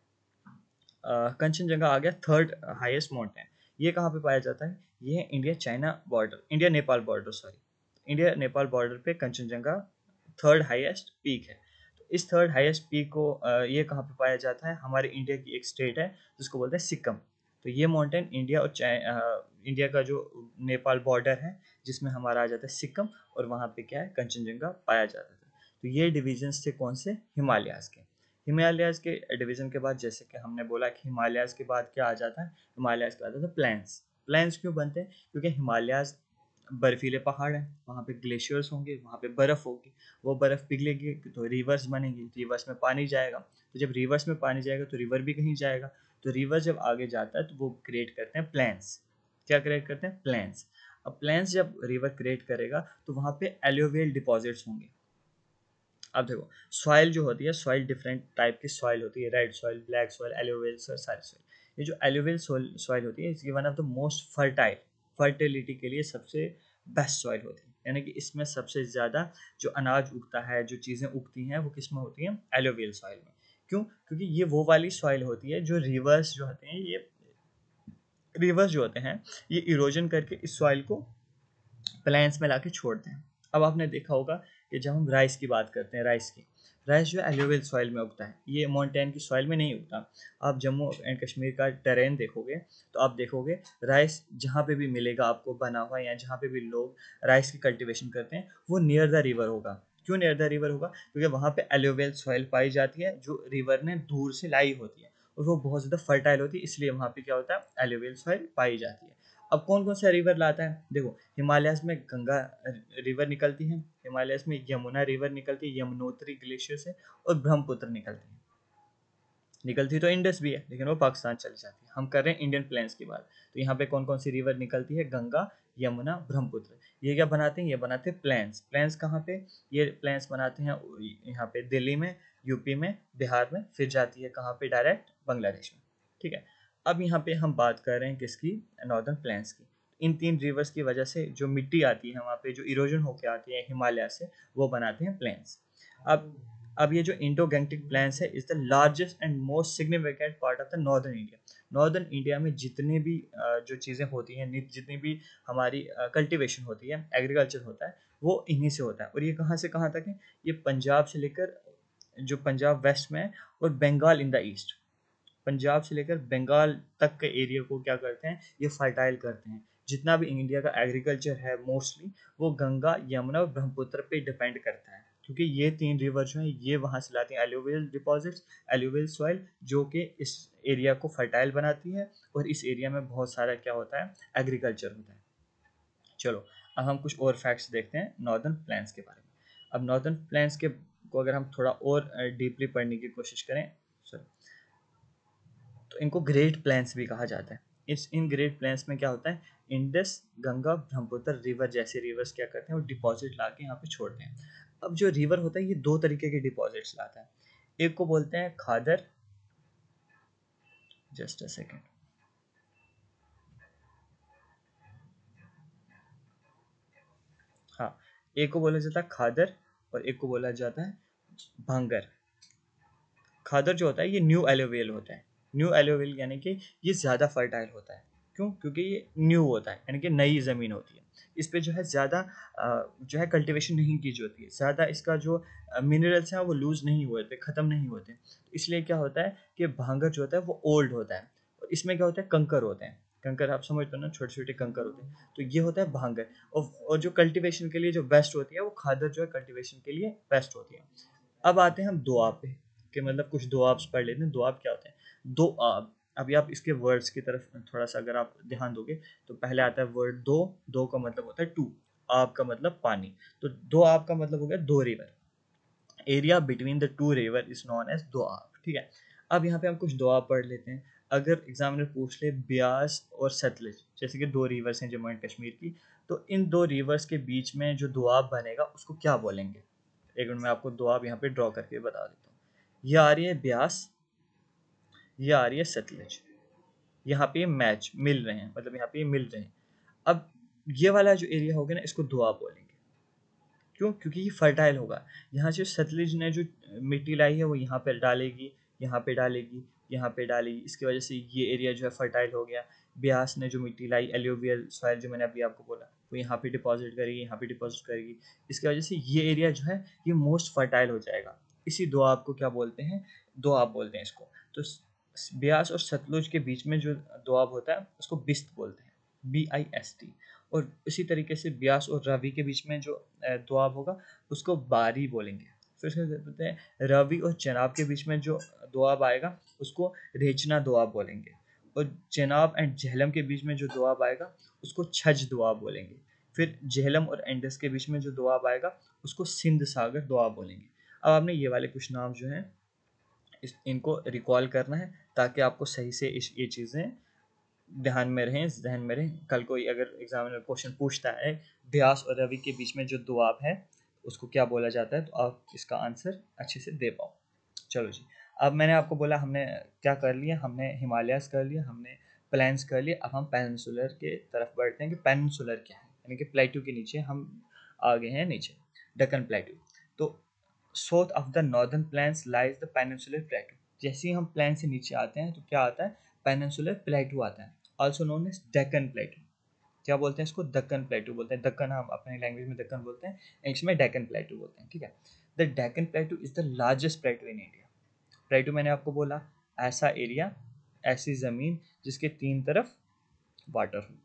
कंचनजंगा आ गया थर्ड हाईएस्ट माउंटेन। ये कहाँ पे पाया जाता है? ये है India China border, India Nepal border sorry India Nepal border पे कंचनजंगा थर्ड हाईएस्ट पीक है। तो इस थर्ड हाईएस्ट पीक को uh, ये कहाँ पे पाया जाता है? हमारे इंडिया की एक स्टेट है जिसको बोलते हैं सिक्किम। तो ये माउंटेन इंडिया और चाइना इंडिया का जो नेपाल बॉर्डर है जिसमें हमारा आ जाता है सिक्किम, और वहाँ पे क्या है? कंचनजंगा पाया जाता था। तो ये डिविजन्स थे कौन से? हिमालयाज के। हिमालयाज के डिवीजन के बाद जैसे कि हमने बोला कि हिमालयाज के बाद क्या आ जाता है? हिमालयाज के बाद आता है प्लेन्स। प्लेन्स क्यों बनते हैं? क्योंकि हिमालयाज बर्फीले पहाड़ हैं, वहाँ पे ग्लेशियर्स होंगे, वहाँ पे बर्फ़ होगी, वो बर्फ़ पिघलेगी तो रिवर्स बनेंगी, रिवर्स में पानी जाएगा। तो जब रिवर्स में पानी जाएगा तो रिवर भी कहीं जाएगा। तो रिवर जब आगे जाता है तो वो क्रिएट करते हैं प्लेन्स। क्या क्रिएट करते हैं? प्लेन्स। अब प्लेन्स जब रिवर क्रिएट करेगा तो वहाँ पे एलोवियल डिपॉजिट्स होंगे। अब देखो सॉइल जो होती है, सॉइल डिफरेंट टाइप की सॉइल होती है, red soil, black soil, alluvial soil, सारी सॉइल। ये जो एलोवियल सॉइल होती है इसकी one of the most fertile, fertility के लिए सबसे बेस्ट सॉइल होती है। यानी कि इसमें सबसे ज़्यादा जो अनाज उगता है, जो चीज़ें उगती हैं वो किस में होती हैं? एलोवियल सॉइल में। क्यों? क्योंकि ये वो वाली सॉइल होती है जो रिवर्स जो होते हैं, ये रिवर्स जो होते हैं ये इरोजन करके इस सॉइल को प्लेन्स में लाके छोड़ते हैं। अब आपने देखा होगा कि जब हम राइस की बात करते हैं, राइस की राइस जो है एलोवियल सॉइल में उगता है, ये माउंटेन की सॉइल में नहीं उगता। आप जम्मू एंड कश्मीर का टेरेन देखोगे तो आप देखोगे राइस जहाँ पे भी मिलेगा आपको बना हुआ, या जहाँ पे भी लोग राइस की कल्टीवेशन करते हैं वो नियर द रिवर होगा। क्यों नियर द रिवर होगा? क्योंकि वहाँ पे एलोवियल सॉइल पाई जाती है जो रिवर ने दूर से लाई होती है, और वो बहुत ज़्यादा फर्टाइल होती है, इसलिए वहाँ पे क्या होता है? एलोवियल सॉइल पाई जाती है। अब कौन कौन सा रिवर लाता है? देखो हिमालयाज में गंगा रिवर निकलती है, हिमालयाज में यमुना रिवर निकलती है, यमुनोत्री ग्लेशियर से, और ब्रह्मपुत्र निकलती है। निकलती तो इंडस भी है, लेकिन वो पाकिस्तान चली जाती है। हम कर रहे हैं इंडियन प्लेन्स की बात। तो यहाँ पे कौन कौन सी रिवर निकलती है? गंगा, यमुना, ब्रह्मपुत्र। ये क्या बनाते हैं? ये बनाते हैं प्लेन्स। प्लेन्स कहाँ पे? ये प्लेन्स बनाते हैं यहाँ पे दिल्ली में, यूपी में, बिहार में, फिर जाती है कहाँ पे? डायरेक्ट बांग्लादेश में। ठीक है। अब यहाँ पे हम बात कर रहे हैं किसकी? नॉर्दर्न प्लेन्स की। इन तीन रिवर्स की वजह से जो मिट्टी आती है वहाँ पे, जो इरोजन होके आती है हिमालय से, वो बनाते हैं प्लेन्स। अब अब ये जो इंडो गैंगटिक प्लेन्स है is the largest and most significant part of the northern India. Northern India में जितने भी अ, जो चीज़ें होती हैं, नि- जितनी भी हमारी कल्टीवेशन होती है, एग्रीकल्चर होता है, वो इन्हीं से होता है। और ये कहाँ से कहाँ तक है? ये पंजाब से लेकर, जो पंजाब वेस्ट में है, और Bengal in the east. Punjab से लेकर बंगाल तक के एरिया को क्या करते हैं? ये फर्टाइल करते हैं। जितना भी इंडिया का एग्रीकल्चर है मोस्टली, वो गंगा, यमुना और ब्रह्मपुत्र पे डिपेंड करता है, क्योंकि ये तीन रिवर जो हैं ये वहाँ से लाती हैं एलुवियल डिपॉजिट्स, एलुवियल सॉइल, जो कि इस एरिया को फर्टाइल बनाती है। और इस एरिया में बहुत सारा क्या होता है? एग्रीकल्चर होता है। चलो, अब हम कुछ और फैक्ट्स देखते हैं नॉर्दर्न प्लेन्स के बारे में। अब नॉर्दर्न प्लेन्स के को अगर हम थोड़ा और डीपली पढ़ने की कोशिश करें, सॉरी, तो इनको ग्रेट प्लेन्स भी कहा जाता है। इस इन ग्रेट प्लेन्स में क्या होता है? इंडस, गंगा, ब्रह्मपुत्र रिवर जैसे रिवर्स क्या करते हैं? वो डिपॉजिट ला के यहाँ पे छोड़ते हैं। अब जो रिवर होता है ये दो तरीके के डिपॉजिट्स लाता है। एक को बोलते हैं खादर, जस्ट अ सेकेंड, हाँ, एक को बोला जाता है खादर और एक को बोला जाता है भांगर। खादर जो होता है ये न्यू एलोवियल होता है। न्यू एलोवियल यानी कि ये ज़्यादा फर्टाइल होता है। क्यों? क्योंकि ये न्यू होता है, यानी कि नई ज़मीन होती है। इस पे जो है ज़्यादा जो है कल्टीवेशन नहीं की जाती है, ज़्यादा इसका जो मिनरल्स हैं वो लूज़ नहीं होते, ख़त्म नहीं होते। इसलिए क्या होता है कि भांगर जो होता है वो ओल्ड होता है। और इसमें क्या होता है? कंकर होते हैं। कंकर आप समझते हो ना, छोटे छोटे कंकर होते हैं। तो ये होता है भांगर। और और जो कल्टीवेशन के लिए जो बेस्ट होती है वो खादर जो है कल्टीवेशन के लिए बेस्ट होती है। अब आते हैं हम दोआब पे, कि मतलब कुछ दोआब्स पढ़ लेते हैं। दोआब क्या होते हैं? दो आब। अभी आप इसके वर्ड्स की तरफ थोड़ा सा अगर आप ध्यान दोगे, तो पहले आता है वर्ड दो। दो का मतलब होता है टू, आब का मतलब पानी। तो दो आब का मतलब हो गया दो river. Area between the two river is known as doab. ठीक है। अब यहाँ पे हम कुछ दोआब पढ़ लेते हैं। अगर एग्जामिनर पूछ ले ब्यास और सतलज, जैसे कि दो रिवर्स हैं जम्मू एंड कश्मीर की, तो इन दो रिवर्स के बीच में जो दोआब बनेगा उसको क्या बोलेंगे? एक मिनट में आपको दोआब यहाँ पे ड्रॉ करके बता देता हूँ। ये आ रही है ब्यास, ये आ रही है सतलज। यहाँ पे मैच मिल रहे हैं, मतलब यहाँ पे ये मिल रहे हैं। अब ये वाला जो एरिया होगा ना, इसको दोआब बोलेंगे। क्यों? क्योंकि ये फर्टाइल होगा। यहाँ से सतलज ने जो मिट्टी लाई है वो यहाँ पे डालेगी, यहाँ पे डालेगी, यहाँ पे डालेगी। इसकी वजह से ये एरिया जो है फर्टाइल हो गया। ब्यास ने जो मिट्टी लाई, एल्यूवियल सॉइल जो मैंने अभी आपको बोला, वो यहाँ पे डिपॉजिट करेगी, यहाँ पे डिपॉजिट करेगी। इसकी वजह से ये एरिया जो है ये मोस्ट फर्टाइल हो जाएगा। इसी दोआब को क्या बोलते हैं? दोआब बोलते हैं इसको। तो स- ब्यास और सतलुज के बीच में जो दोआब होता है उसको बिस्त बोलते हैं, बी आई एस टी। और इसी तरीके से ब्यास और रावी के बीच में जो अ, दोआब होगा उसको बारी बोलेंगे। फिर उसके बाद बोलते हैं रावी और चनाब के बीच में जो दोआब आएगा उसको रेचना दोआब बोलेंगे। और चनाब एंड झेलम के बीच में जो दोआब आएगा उसको छज दोआब बोलेंगे। फिर झेलम और एंडस के बीच में जो दोआब आएगा उसको सिंध सागर दोआब बोलेंगे। अब आपने ये वाले कुछ नाम जो हैं इस इनको रिकॉल करना है, ताकि आपको सही से इस ये चीज़ें ध्यान में रहें, जहन में रहें। कल कोई अगर एग्जामिनर क्वेश्चन पूछता है ब्यास और रवि के बीच में जो दोआब है उसको क्या बोला जाता है, तो आप इसका आंसर अच्छे से दे पाओ। चलो जी। अब मैंने आपको बोला हमने क्या कर लिया, हमने हिमालयास कर लिया, हमने प्लेन्स कर लिए। अब हम पेनिनसुलर के तरफ बढ़ते हैं कि पेनिनसुलर क्या है, यानी कि प्लेटू के नीचे हम आ गए हैं, नीचे डक्कन प्लेटू। तो south of the northern plains lies the peninsular plateau. जैसे ही हम प्लेन से नीचे आते हैं तो क्या आता है? पेनिनसुलर प्लेटू आता है, also known as Deccan plateau. क्या बोलते हैं इसको? दक्कन प्लेटू बोलते हैं। दक्कन हम अपने लैंग्वेज में दक्कन बोलते हैं, इंग्लिश में डेक्कन प्लेटू बोलते हैं। ठीक है। The Deccan plateau is the largest plateau in India. Plateau मैंने आपको बोला ऐसा एरिया, ऐसी ज़मीन जिसके तीन तरफ वाटर हो,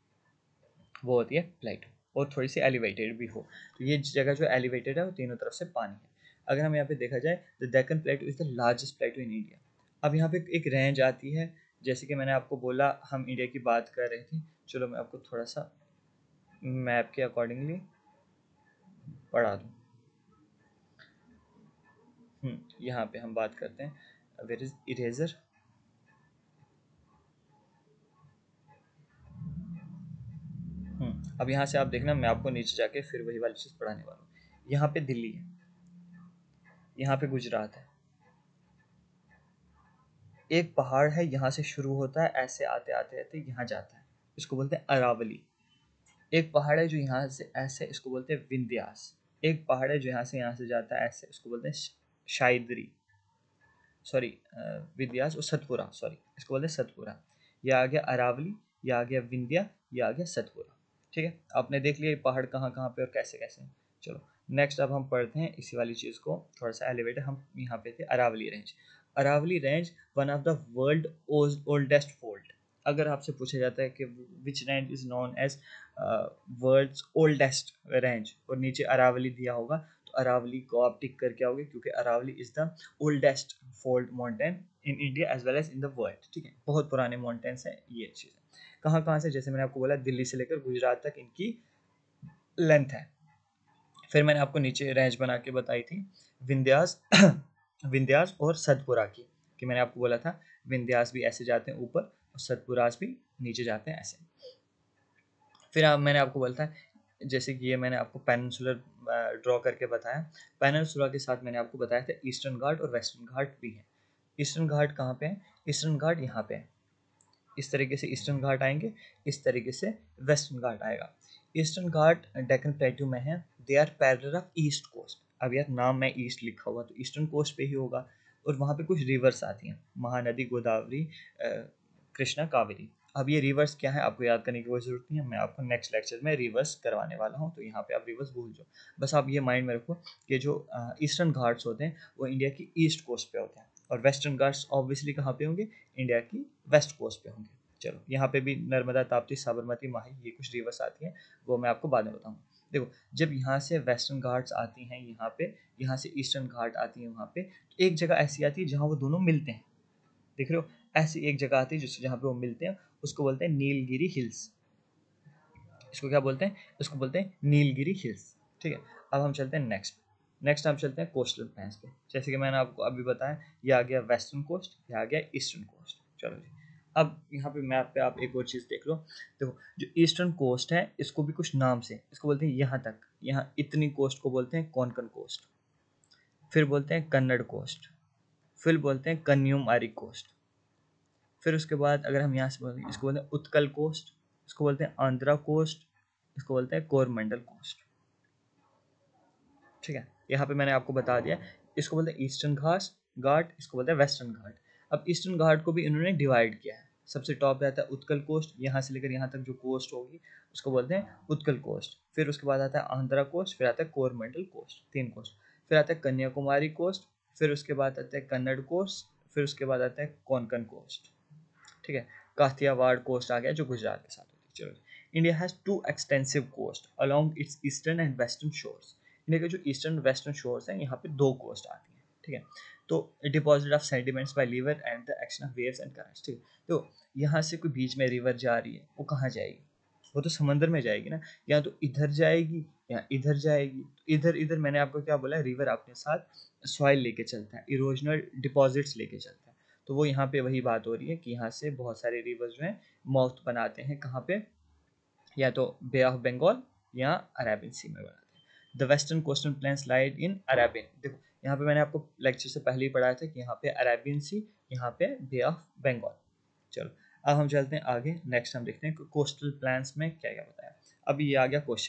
वो होती है प्लेटू। और थोड़ी सी एलिवेटेड भी हो, तो ये जगह जो एलिवेटेड है वो तीनों तरफ से पानी है। अगर हम यहाँ पे देखा जाए, the Deccan plateau is the largest plateau in India. अब यहाँ पे एक रेंज आती है, जैसे कि मैंने आपको बोला हम इंडिया की बात कर रहे थे। चलो मैं आपको थोड़ा सा मैप के अकॉर्डिंगली पढ़ा दूँ। हम्म, यहाँ पे हम बात करते हैं वेयर इज इरेजर? हम्म अब यहाँ से आप देखना, मैं आपको नीचे जाके फिर वही वाली चीज़ पढ़ाने वाला हूँ। यहाँ पे दिल्ली है, यहाँ पे गुजरात है, एक पहाड़ है यहाँ से शुरू होता है, ऐसे आते आते आते यहाँ जाता है, इसको बोलते हैं अरावली। एक पहाड़ है जो यहाँ से ऐसे, इसको बोलते हैं विंध्यास। एक पहाड़ है जो यहाँ से यहाँ से जाता है ऐसे, इसको बोलते हैं श- शायदरी, सॉरी विंध्यास और सतपुरा, सॉरी इसको बोलते हैं सतपुरा। ये आ गया अरावली, ये आ गया विंध्या, ये आ गया सतपुरा। ठीक है, आपने देख लिया ये पहाड़ कहाँ कहाँ पे और कैसे कैसे हैं। चलो नेक्स्ट अब हम पढ़ते हैं इसी वाली चीज़ को, थोड़ा सा एलिवेटेड। हम यहाँ पे थे Aravalli range. Aravalli range one of the world oldest fold. अगर आपसे पूछा जाता है कि which range is known as world's oldest range और नीचे अरावली दिया होगा, तो अरावली को आप टिक करके आओगे, क्योंकि Aravalli is the oldest fold mountain in India as well as in the world. ठीक है, बहुत पुराने माउंटेन्स हैं ये चीज़। कहाँ कहाँ से, जैसे मैंने आपको बोला दिल्ली से लेकर गुजरात तक इनकी लेंथ है। फिर मैंने आपको नीचे रेंज बना के बताई थी विंध्यास विंध्यास और सतपुरा की, कि मैंने आपको बोला था विंध्यास भी ऐसे जाते हैं ऊपर और सतपुरास भी नीचे जाते हैं ऐसे। फिर आप मैंने आपको बोला था, जैसे कि ये मैंने आपको पेनिनसुलर ड्रॉ करके बताया, पेनिनसुला के साथ मैंने आपको बताया था ईस्टर्न घाट और वेस्टर्न घाट भी है। ईस्टर्न घाट कहाँ पे है? ईस्टर्न घाट यहाँ पे है, इस तरीके से ईस्टर्न घाट आएंगे, इस तरीके से वेस्टर्न घाट आएगा। ईस्टर्न घाट डेक्कन प्लेट्यू में है, they are parallel of east coast. अब यार नाम में ईस्ट लिखा हुआ तो ईस्टर्न कोस्ट पे ही होगा, और वहाँ पे कुछ रिवर्स आती हैं, महानदी, गोदावरी, कृष्णा, कावेरी। अब ये रिवर्स क्या है आपको याद करने की कोई जरूरत नहीं है, मैं आपको नेक्स्ट लेक्चर में रिवर्स करवाने वाला हूँ, तो यहाँ पे आप रिवर्स भूल जाओ। बस आप ये माइंड में रखो कि जो ईस्टर्न घाट्स होते हैं वो इंडिया की ईस्ट कोस्ट पे होते हैं, और वेस्टर्न घाट्स ऑब्वियसली कहाँ पे होंगे? इंडिया की वेस्ट कोस्ट पे होंगे। चलो यहाँ पे भी नर्मदा, ताप्ती, साबरमती, माही, ये कुछ रिवर्स आती हैं, वो मैं आपको बाद में बताऊँ। देखो जब यहाँ से वेस्टर्न घाट्स आती हैं यहाँ पे, यहाँ से ईस्टर्न घाट आती है वहाँ पे, तो एक जगह ऐसी आती है जहाँ वो दोनों मिलते हैं, देख रहे हो? ऐसी एक जगह आती है जिस जहाँ पे वो मिलते हैं, उसको बोलते हैं नीलगिरी हिल्स। इसको क्या बोलते हैं? इसको बोलते हैं नीलगिरी हिल्स। ठीक है, अब हम चलते हैं नेक्स्ट। नेक्स्ट हम चलते हैं कोस्टल प्लेन्स पे। जैसे कि मैंने आपको अभी बताया, ये आ गया वेस्टर्न कोस्ट, ये आ गया ईस्टर्न कोस्ट। चलो जी, अब यहाँ पे मैप पे आप एक और चीज़ देख लो। देखो जो ईस्टर्न कोस्ट है इसको भी कुछ नाम से, इसको बोलते हैं यहाँ तक, यहाँ इतनी कोस्ट को बोलते हैं कोंकण कोस्ट, फिर बोलते हैं कन्नड़ कोस्ट, फिर बोलते हैं कन्याकुमारी कोस्ट, फिर उसके बाद अगर हम यहाँ से बोलते हैं, इसको बोलते हैं उत्कल कोस्ट, इसको बोलते हैं आंध्रा कोस्ट, इसको बोलते हैं कोरमंडल कोस्ट। ठीक है, यहाँ पे मैंने आपको बता दिया, इसको बोलते हैं ईस्टर्न घाट घाट इसको बोलते हैं वेस्टर्न घाट। अब ईस्टर्न घाट को भी इन्होंने डिवाइड किया है, सबसे टॉप रहता है उत्कल कोस्ट, यहाँ से लेकर यहाँ तक जो कोस्ट होगी उसको बोलते हैं उत्कल कोस्ट। फिर उसके बाद आता है आंध्रा कोस्ट, फिर आता है कोरमंडल कोस्ट, तीन कोस्ट। फिर आता है कन्याकुमारी कोस्ट, फिर उसके बाद आता है कन्नड़ कोस्ट, फिर उसके बाद आता है कोंकण कोस्ट। ठीक है, काथियावाड़ कोस्ट आ गया जो गुजरात के साथ होती है। चलो, India has two extensive coast along its eastern and western shores. India के जो ईस्टर्न वेस्टर्न शोर्स हैं यहाँ पे दो कोस्ट आती हैं। ठीक है, तो deposit of sediments by river and the action of waves and currents. ठीक है, तो यहाँ से कोई बीच में रिवर जा रही है, वो कहाँ जाएगी? वो तो समंदर में जाएगी ना, या तो इधर जाएगी या इधर जाएगी। इधर इधर मैंने आपको क्या बोला, रिवर अपने साथ सॉइल लेके चलता है, इरोजनल डिपॉजिट्स लेके चलता है। तो वो यहाँ पे वही बात हो रही है कि यहाँ से बहुत सारे रिवर्स जो हैं माउथ बनाते हैं कहाँ पे, या तो बे ऑफ बंगाल या अरेबियन सी में बनाते हैं। The western coastal plains lied in Arabian. देखो यहाँ पे मैंने आपको लेक्चर से पहले ही पढ़ाया था कि यहाँ पे अरेबियन सी, यहाँ पे बे ऑफ बंगाल। चलो अब हम चलते हैं आगे, नेक्स्ट हम देखते हैं कोस्टल प्लान्स में क्या क्या बताया। अभी ये आ गया क्वेश्चन,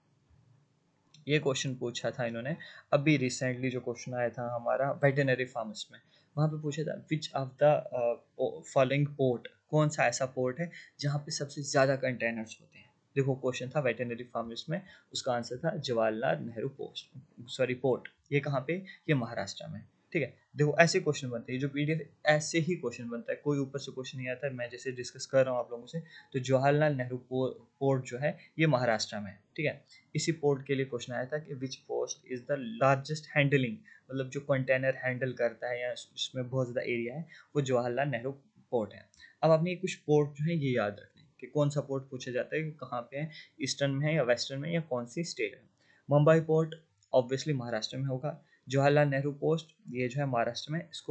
ये क्वेश्चन पूछा था इन्होंने अभी रिसेंटली, जो क्वेश्चन आया था हमारा वेटरनरी फार्मर्स में, वहाँ पे पूछा था which of the following port, कौन सा ऐसा पोर्ट है जहाँ पे सबसे ज़्यादा कंटेनर्स होते हैं। देखो क्वेश्चन था वेटरनरी फार्मर्स में, उसका आंसर था Jawaharlal Nehru post, sorry port. ये कहाँ पे? ये महाराष्ट्र में। ठीक है, देखो ऐसे क्वेश्चन बनते हैं जो पीडीएफ, ऐसे ही क्वेश्चन बनता है, कोई ऊपर से क्वेश्चन नहीं आता है। मैं जैसे डिस्कस कर रहा हूँ आप लोगों से, तो जवाहरलाल नेहरू पोर्ट जो है ये महाराष्ट्र में है। ठीक है, इसी पोर्ट के लिए क्वेश्चन आया था कि which post is the largest handling, मतलब जो कंटेनर हैंडल करता है या इसमें बहुत ज़्यादा एरिया है, वो जवाहरलाल नेहरू पोर्ट है। अब आपने कुछ पोर्ट जो है ये याद रखने कि कौन सा पोर्ट पूछा जाता है कि कहाँ पे है, ईस्टर्न में है या वेस्टर्न में या कौन सी स्टेट है। मुंबई पोर्ट ऑब्वियसली महाराष्ट्र में होगा। जवाहरलाल नेहरू पोस्ट ये जो है महाराष्ट्र में, इसको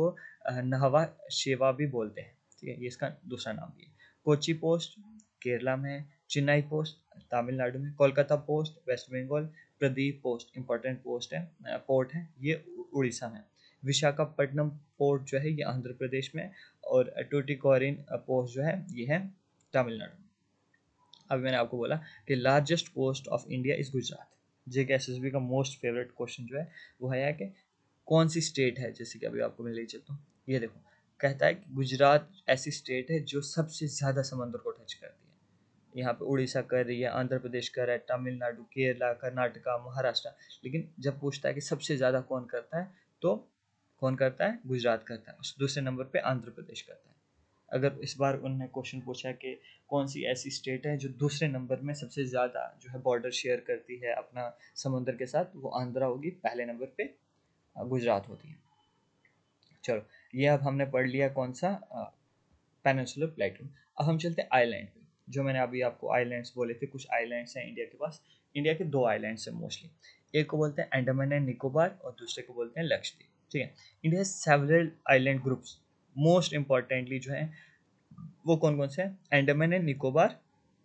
नहवा शेवा भी बोलते हैं, ठीक है, ये इसका दूसरा नाम भी है। कोची पोस्ट केरला में है, चेन्नई पोस्ट तमिलनाडु में, Kolkata post West Bengal, Paradip post important post है पोर्ट है ये उड़ीसा में, विशाखापट्टनम पोर्ट जो है ये आंध्र प्रदेश में, और टूटिकोरिन पोस्ट जो है ये है तमिलनाडु। अब मैंने आपको बोला कि largest post of India is Gujarat. JK SSB का मोस्ट फेवरेट क्वेश्चन जो है वो है कि कौन सी स्टेट है, जैसे कि अभी आपको मैं ले चलता हूँ, ये देखो कहता है कि गुजरात ऐसी स्टेट है जो सबसे ज़्यादा समंदर को टच करती है। यहाँ पे उड़ीसा कर रही है, आंध्र प्रदेश कर रहा है, तमिलनाडु, केरला, कर्नाटका, महाराष्ट्र, लेकिन जब पूछता है कि सबसे ज़्यादा कौन करता है तो कौन करता है, गुजरात करता है, उस दूसरे नंबर पे आंध्र प्रदेश करता है। अगर इस बार उन्होंने क्वेश्चन पूछा कि कौन सी ऐसी स्टेट है जो दूसरे नंबर में सबसे ज़्यादा जो है बॉर्डर शेयर करती है अपना समुद्र के साथ, वो आंध्रा होगी, पहले नंबर पे गुजरात होती है। चलो ये अब हमने पढ़ लिया कौन सा, पेनिनसुलर प्लेटू। अब हम चलते हैं आइलैंड पे, जो मैंने अभी आपको आइलैंड्स बोले थे, कुछ आइलैंड्स हैं इंडिया के पास। इंडिया के दो आइलैंड्स हैं मोस्टली, एक को बोलते हैं अंडमान एंड निकोबार और दूसरे को बोलते हैं लक्षद्वीप, ठीक है। India has several island groups, most importantly जो है वो कौन कौन से हैं, अंडमान एंड निकोबार,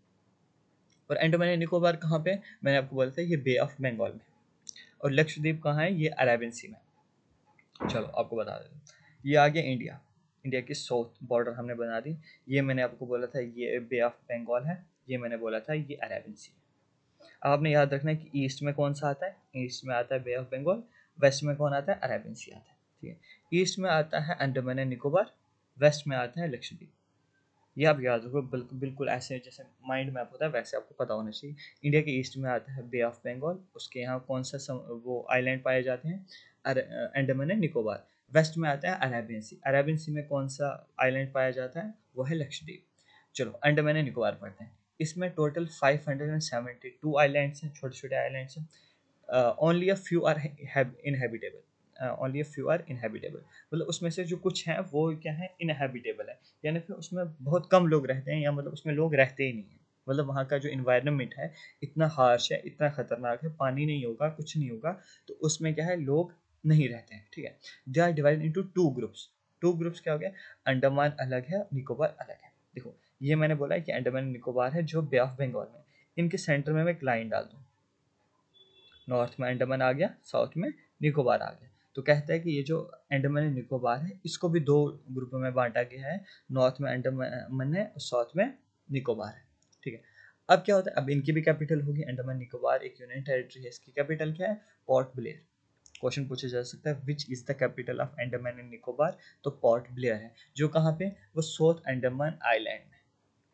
और अंडमान एंड निकोबार कहाँ पे, मैंने आपको बोला था ये बे ऑफ बंगाल में, और लक्षद्वीप कहाँ है, ये अरेबियन सी में। चलो आपको बता दें, ये आ गया इंडिया, इंडिया की साउथ बॉर्डर हमने बना दी। ये मैंने आपको बोला था ये बे ऑफ बंगाल है, ये मैंने बोला था ये अरेबियन सी है। अब आपने याद रखना है कि ईस्ट में कौन सा आता है, ईस्ट में आता है बे ऑफ बंगाल, वेस्ट में कौन आता है, अरेबियन सी आता है, ठीक है। ईस्ट में आता है अंडमान एंड निकोबार, वेस्ट में आता है लक्षद्वीप। ये आप याद रखो, बिल्कुल बिल्कुल ऐसे जैसे माइंड मैप होता है वैसे आपको पता होना चाहिए। इंडिया के ईस्ट में आता है बे ऑफ बंगाल, उसके यहाँ कौन सा सम, वो आइलैंड पाए जाते हैं, अंडमान एंड निकोबार। वेस्ट में आता है अरेबियन सी, अरेबियन सी में कौन सा आइलैंड पाया जाता है, वो है लक्षद्वीप। चलो अंडमान एंड निकोबार पढ़ते हैं, इसमें total five hundred seventy two islands हैं, छोटे छोटे आइलैंड्स हैं। Only a few are inhabitable, only a few are inhabitable, मतलब उसमें से जो कुछ हैं वो क्या है, इनहेबिटेबल है, यानी फिर उसमें बहुत कम लोग रहते हैं, या मतलब उसमें लोग रहते ही नहीं हैं। मतलब वहाँ का जो इन्वायरमेंट है इतना हार्श है, इतना खतरनाक है, पानी नहीं होगा, कुछ नहीं होगा, तो उसमें क्या है, लोग नहीं रहते हैं, ठीक है। They are divided into two groups, two groups क्या हो गया, अंडमान अलग है, निकोबार अलग है। देखो ये मैंने बोला है कि अंडमान निकोबार है जो बे ऑफ बंगाल में, इनके सेंटर में मैं एक लाइन डाल दूँ, नॉर्थ में अंडमान आ गया, साउथ में निकोबार आ गया, तो कहता है कि ये जो अंडमान एंड निकोबार है इसको भी दो ग्रुपों में बांटा गया है, नॉर्थ में अंडमान है और साउथ में निकोबार है, ठीक है। अब क्या होता है, अब इनकी भी कैपिटल होगी, अंडमान निकोबार एक यूनियन टेरिटरी है, इसकी कैपिटल क्या है, पोर्ट ब्लेयर। क्वेश्चन पूछा जा सकता है which is the capital of Andaman and Nicobar, तो पोर्ट ब्लेयर है, जो कहाँ पे, वो साउथ अंडमान आइलैंड में,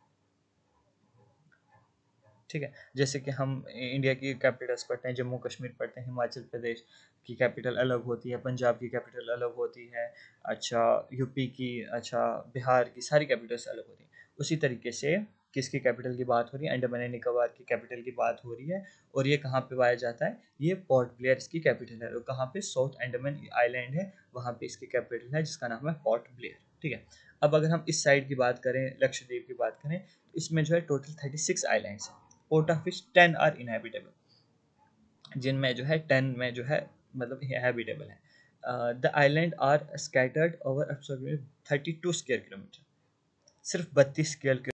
ठीक है। जैसे कि हम इंडिया की कैपिटल्स पढ़ते हैं, जम्मू कश्मीर पढ़ते हैं, हिमाचल प्रदेश की कैपिटल अलग होती है, पंजाब की कैपिटल अलग होती है, अच्छा यूपी की, अच्छा बिहार की, सारी कैपिटल्स अलग होती हैं। उसी तरीके से किसकी कैपिटल की बात हो रही है, अंडमान एंड निकोबार की कैपिटल की बात हो रही है, और ये कहाँ पे पाया जाता है, ये पोर्ट ब्लेयर इसकी कैपिटल है, और कहाँ पे, साउथ अंडमान आइलैंड है, वहाँ पे इसकी कैपिटल है जिसका नाम है पोर्ट ब्लेयर, ठीक है। अब अगर हम इस साइड की बात करें, लक्षद्वीप की बात करें, तो इसमें जो है टोटल थर्टी सिक्स आइलैंड्स हैं, out of which ten are inhabitable, जिनमें जो है टेन में जो है मतलब हैबिटेबल है। The island are scattered over thirty two square kilometre, सिर्फ बत्तीस स्क्वायर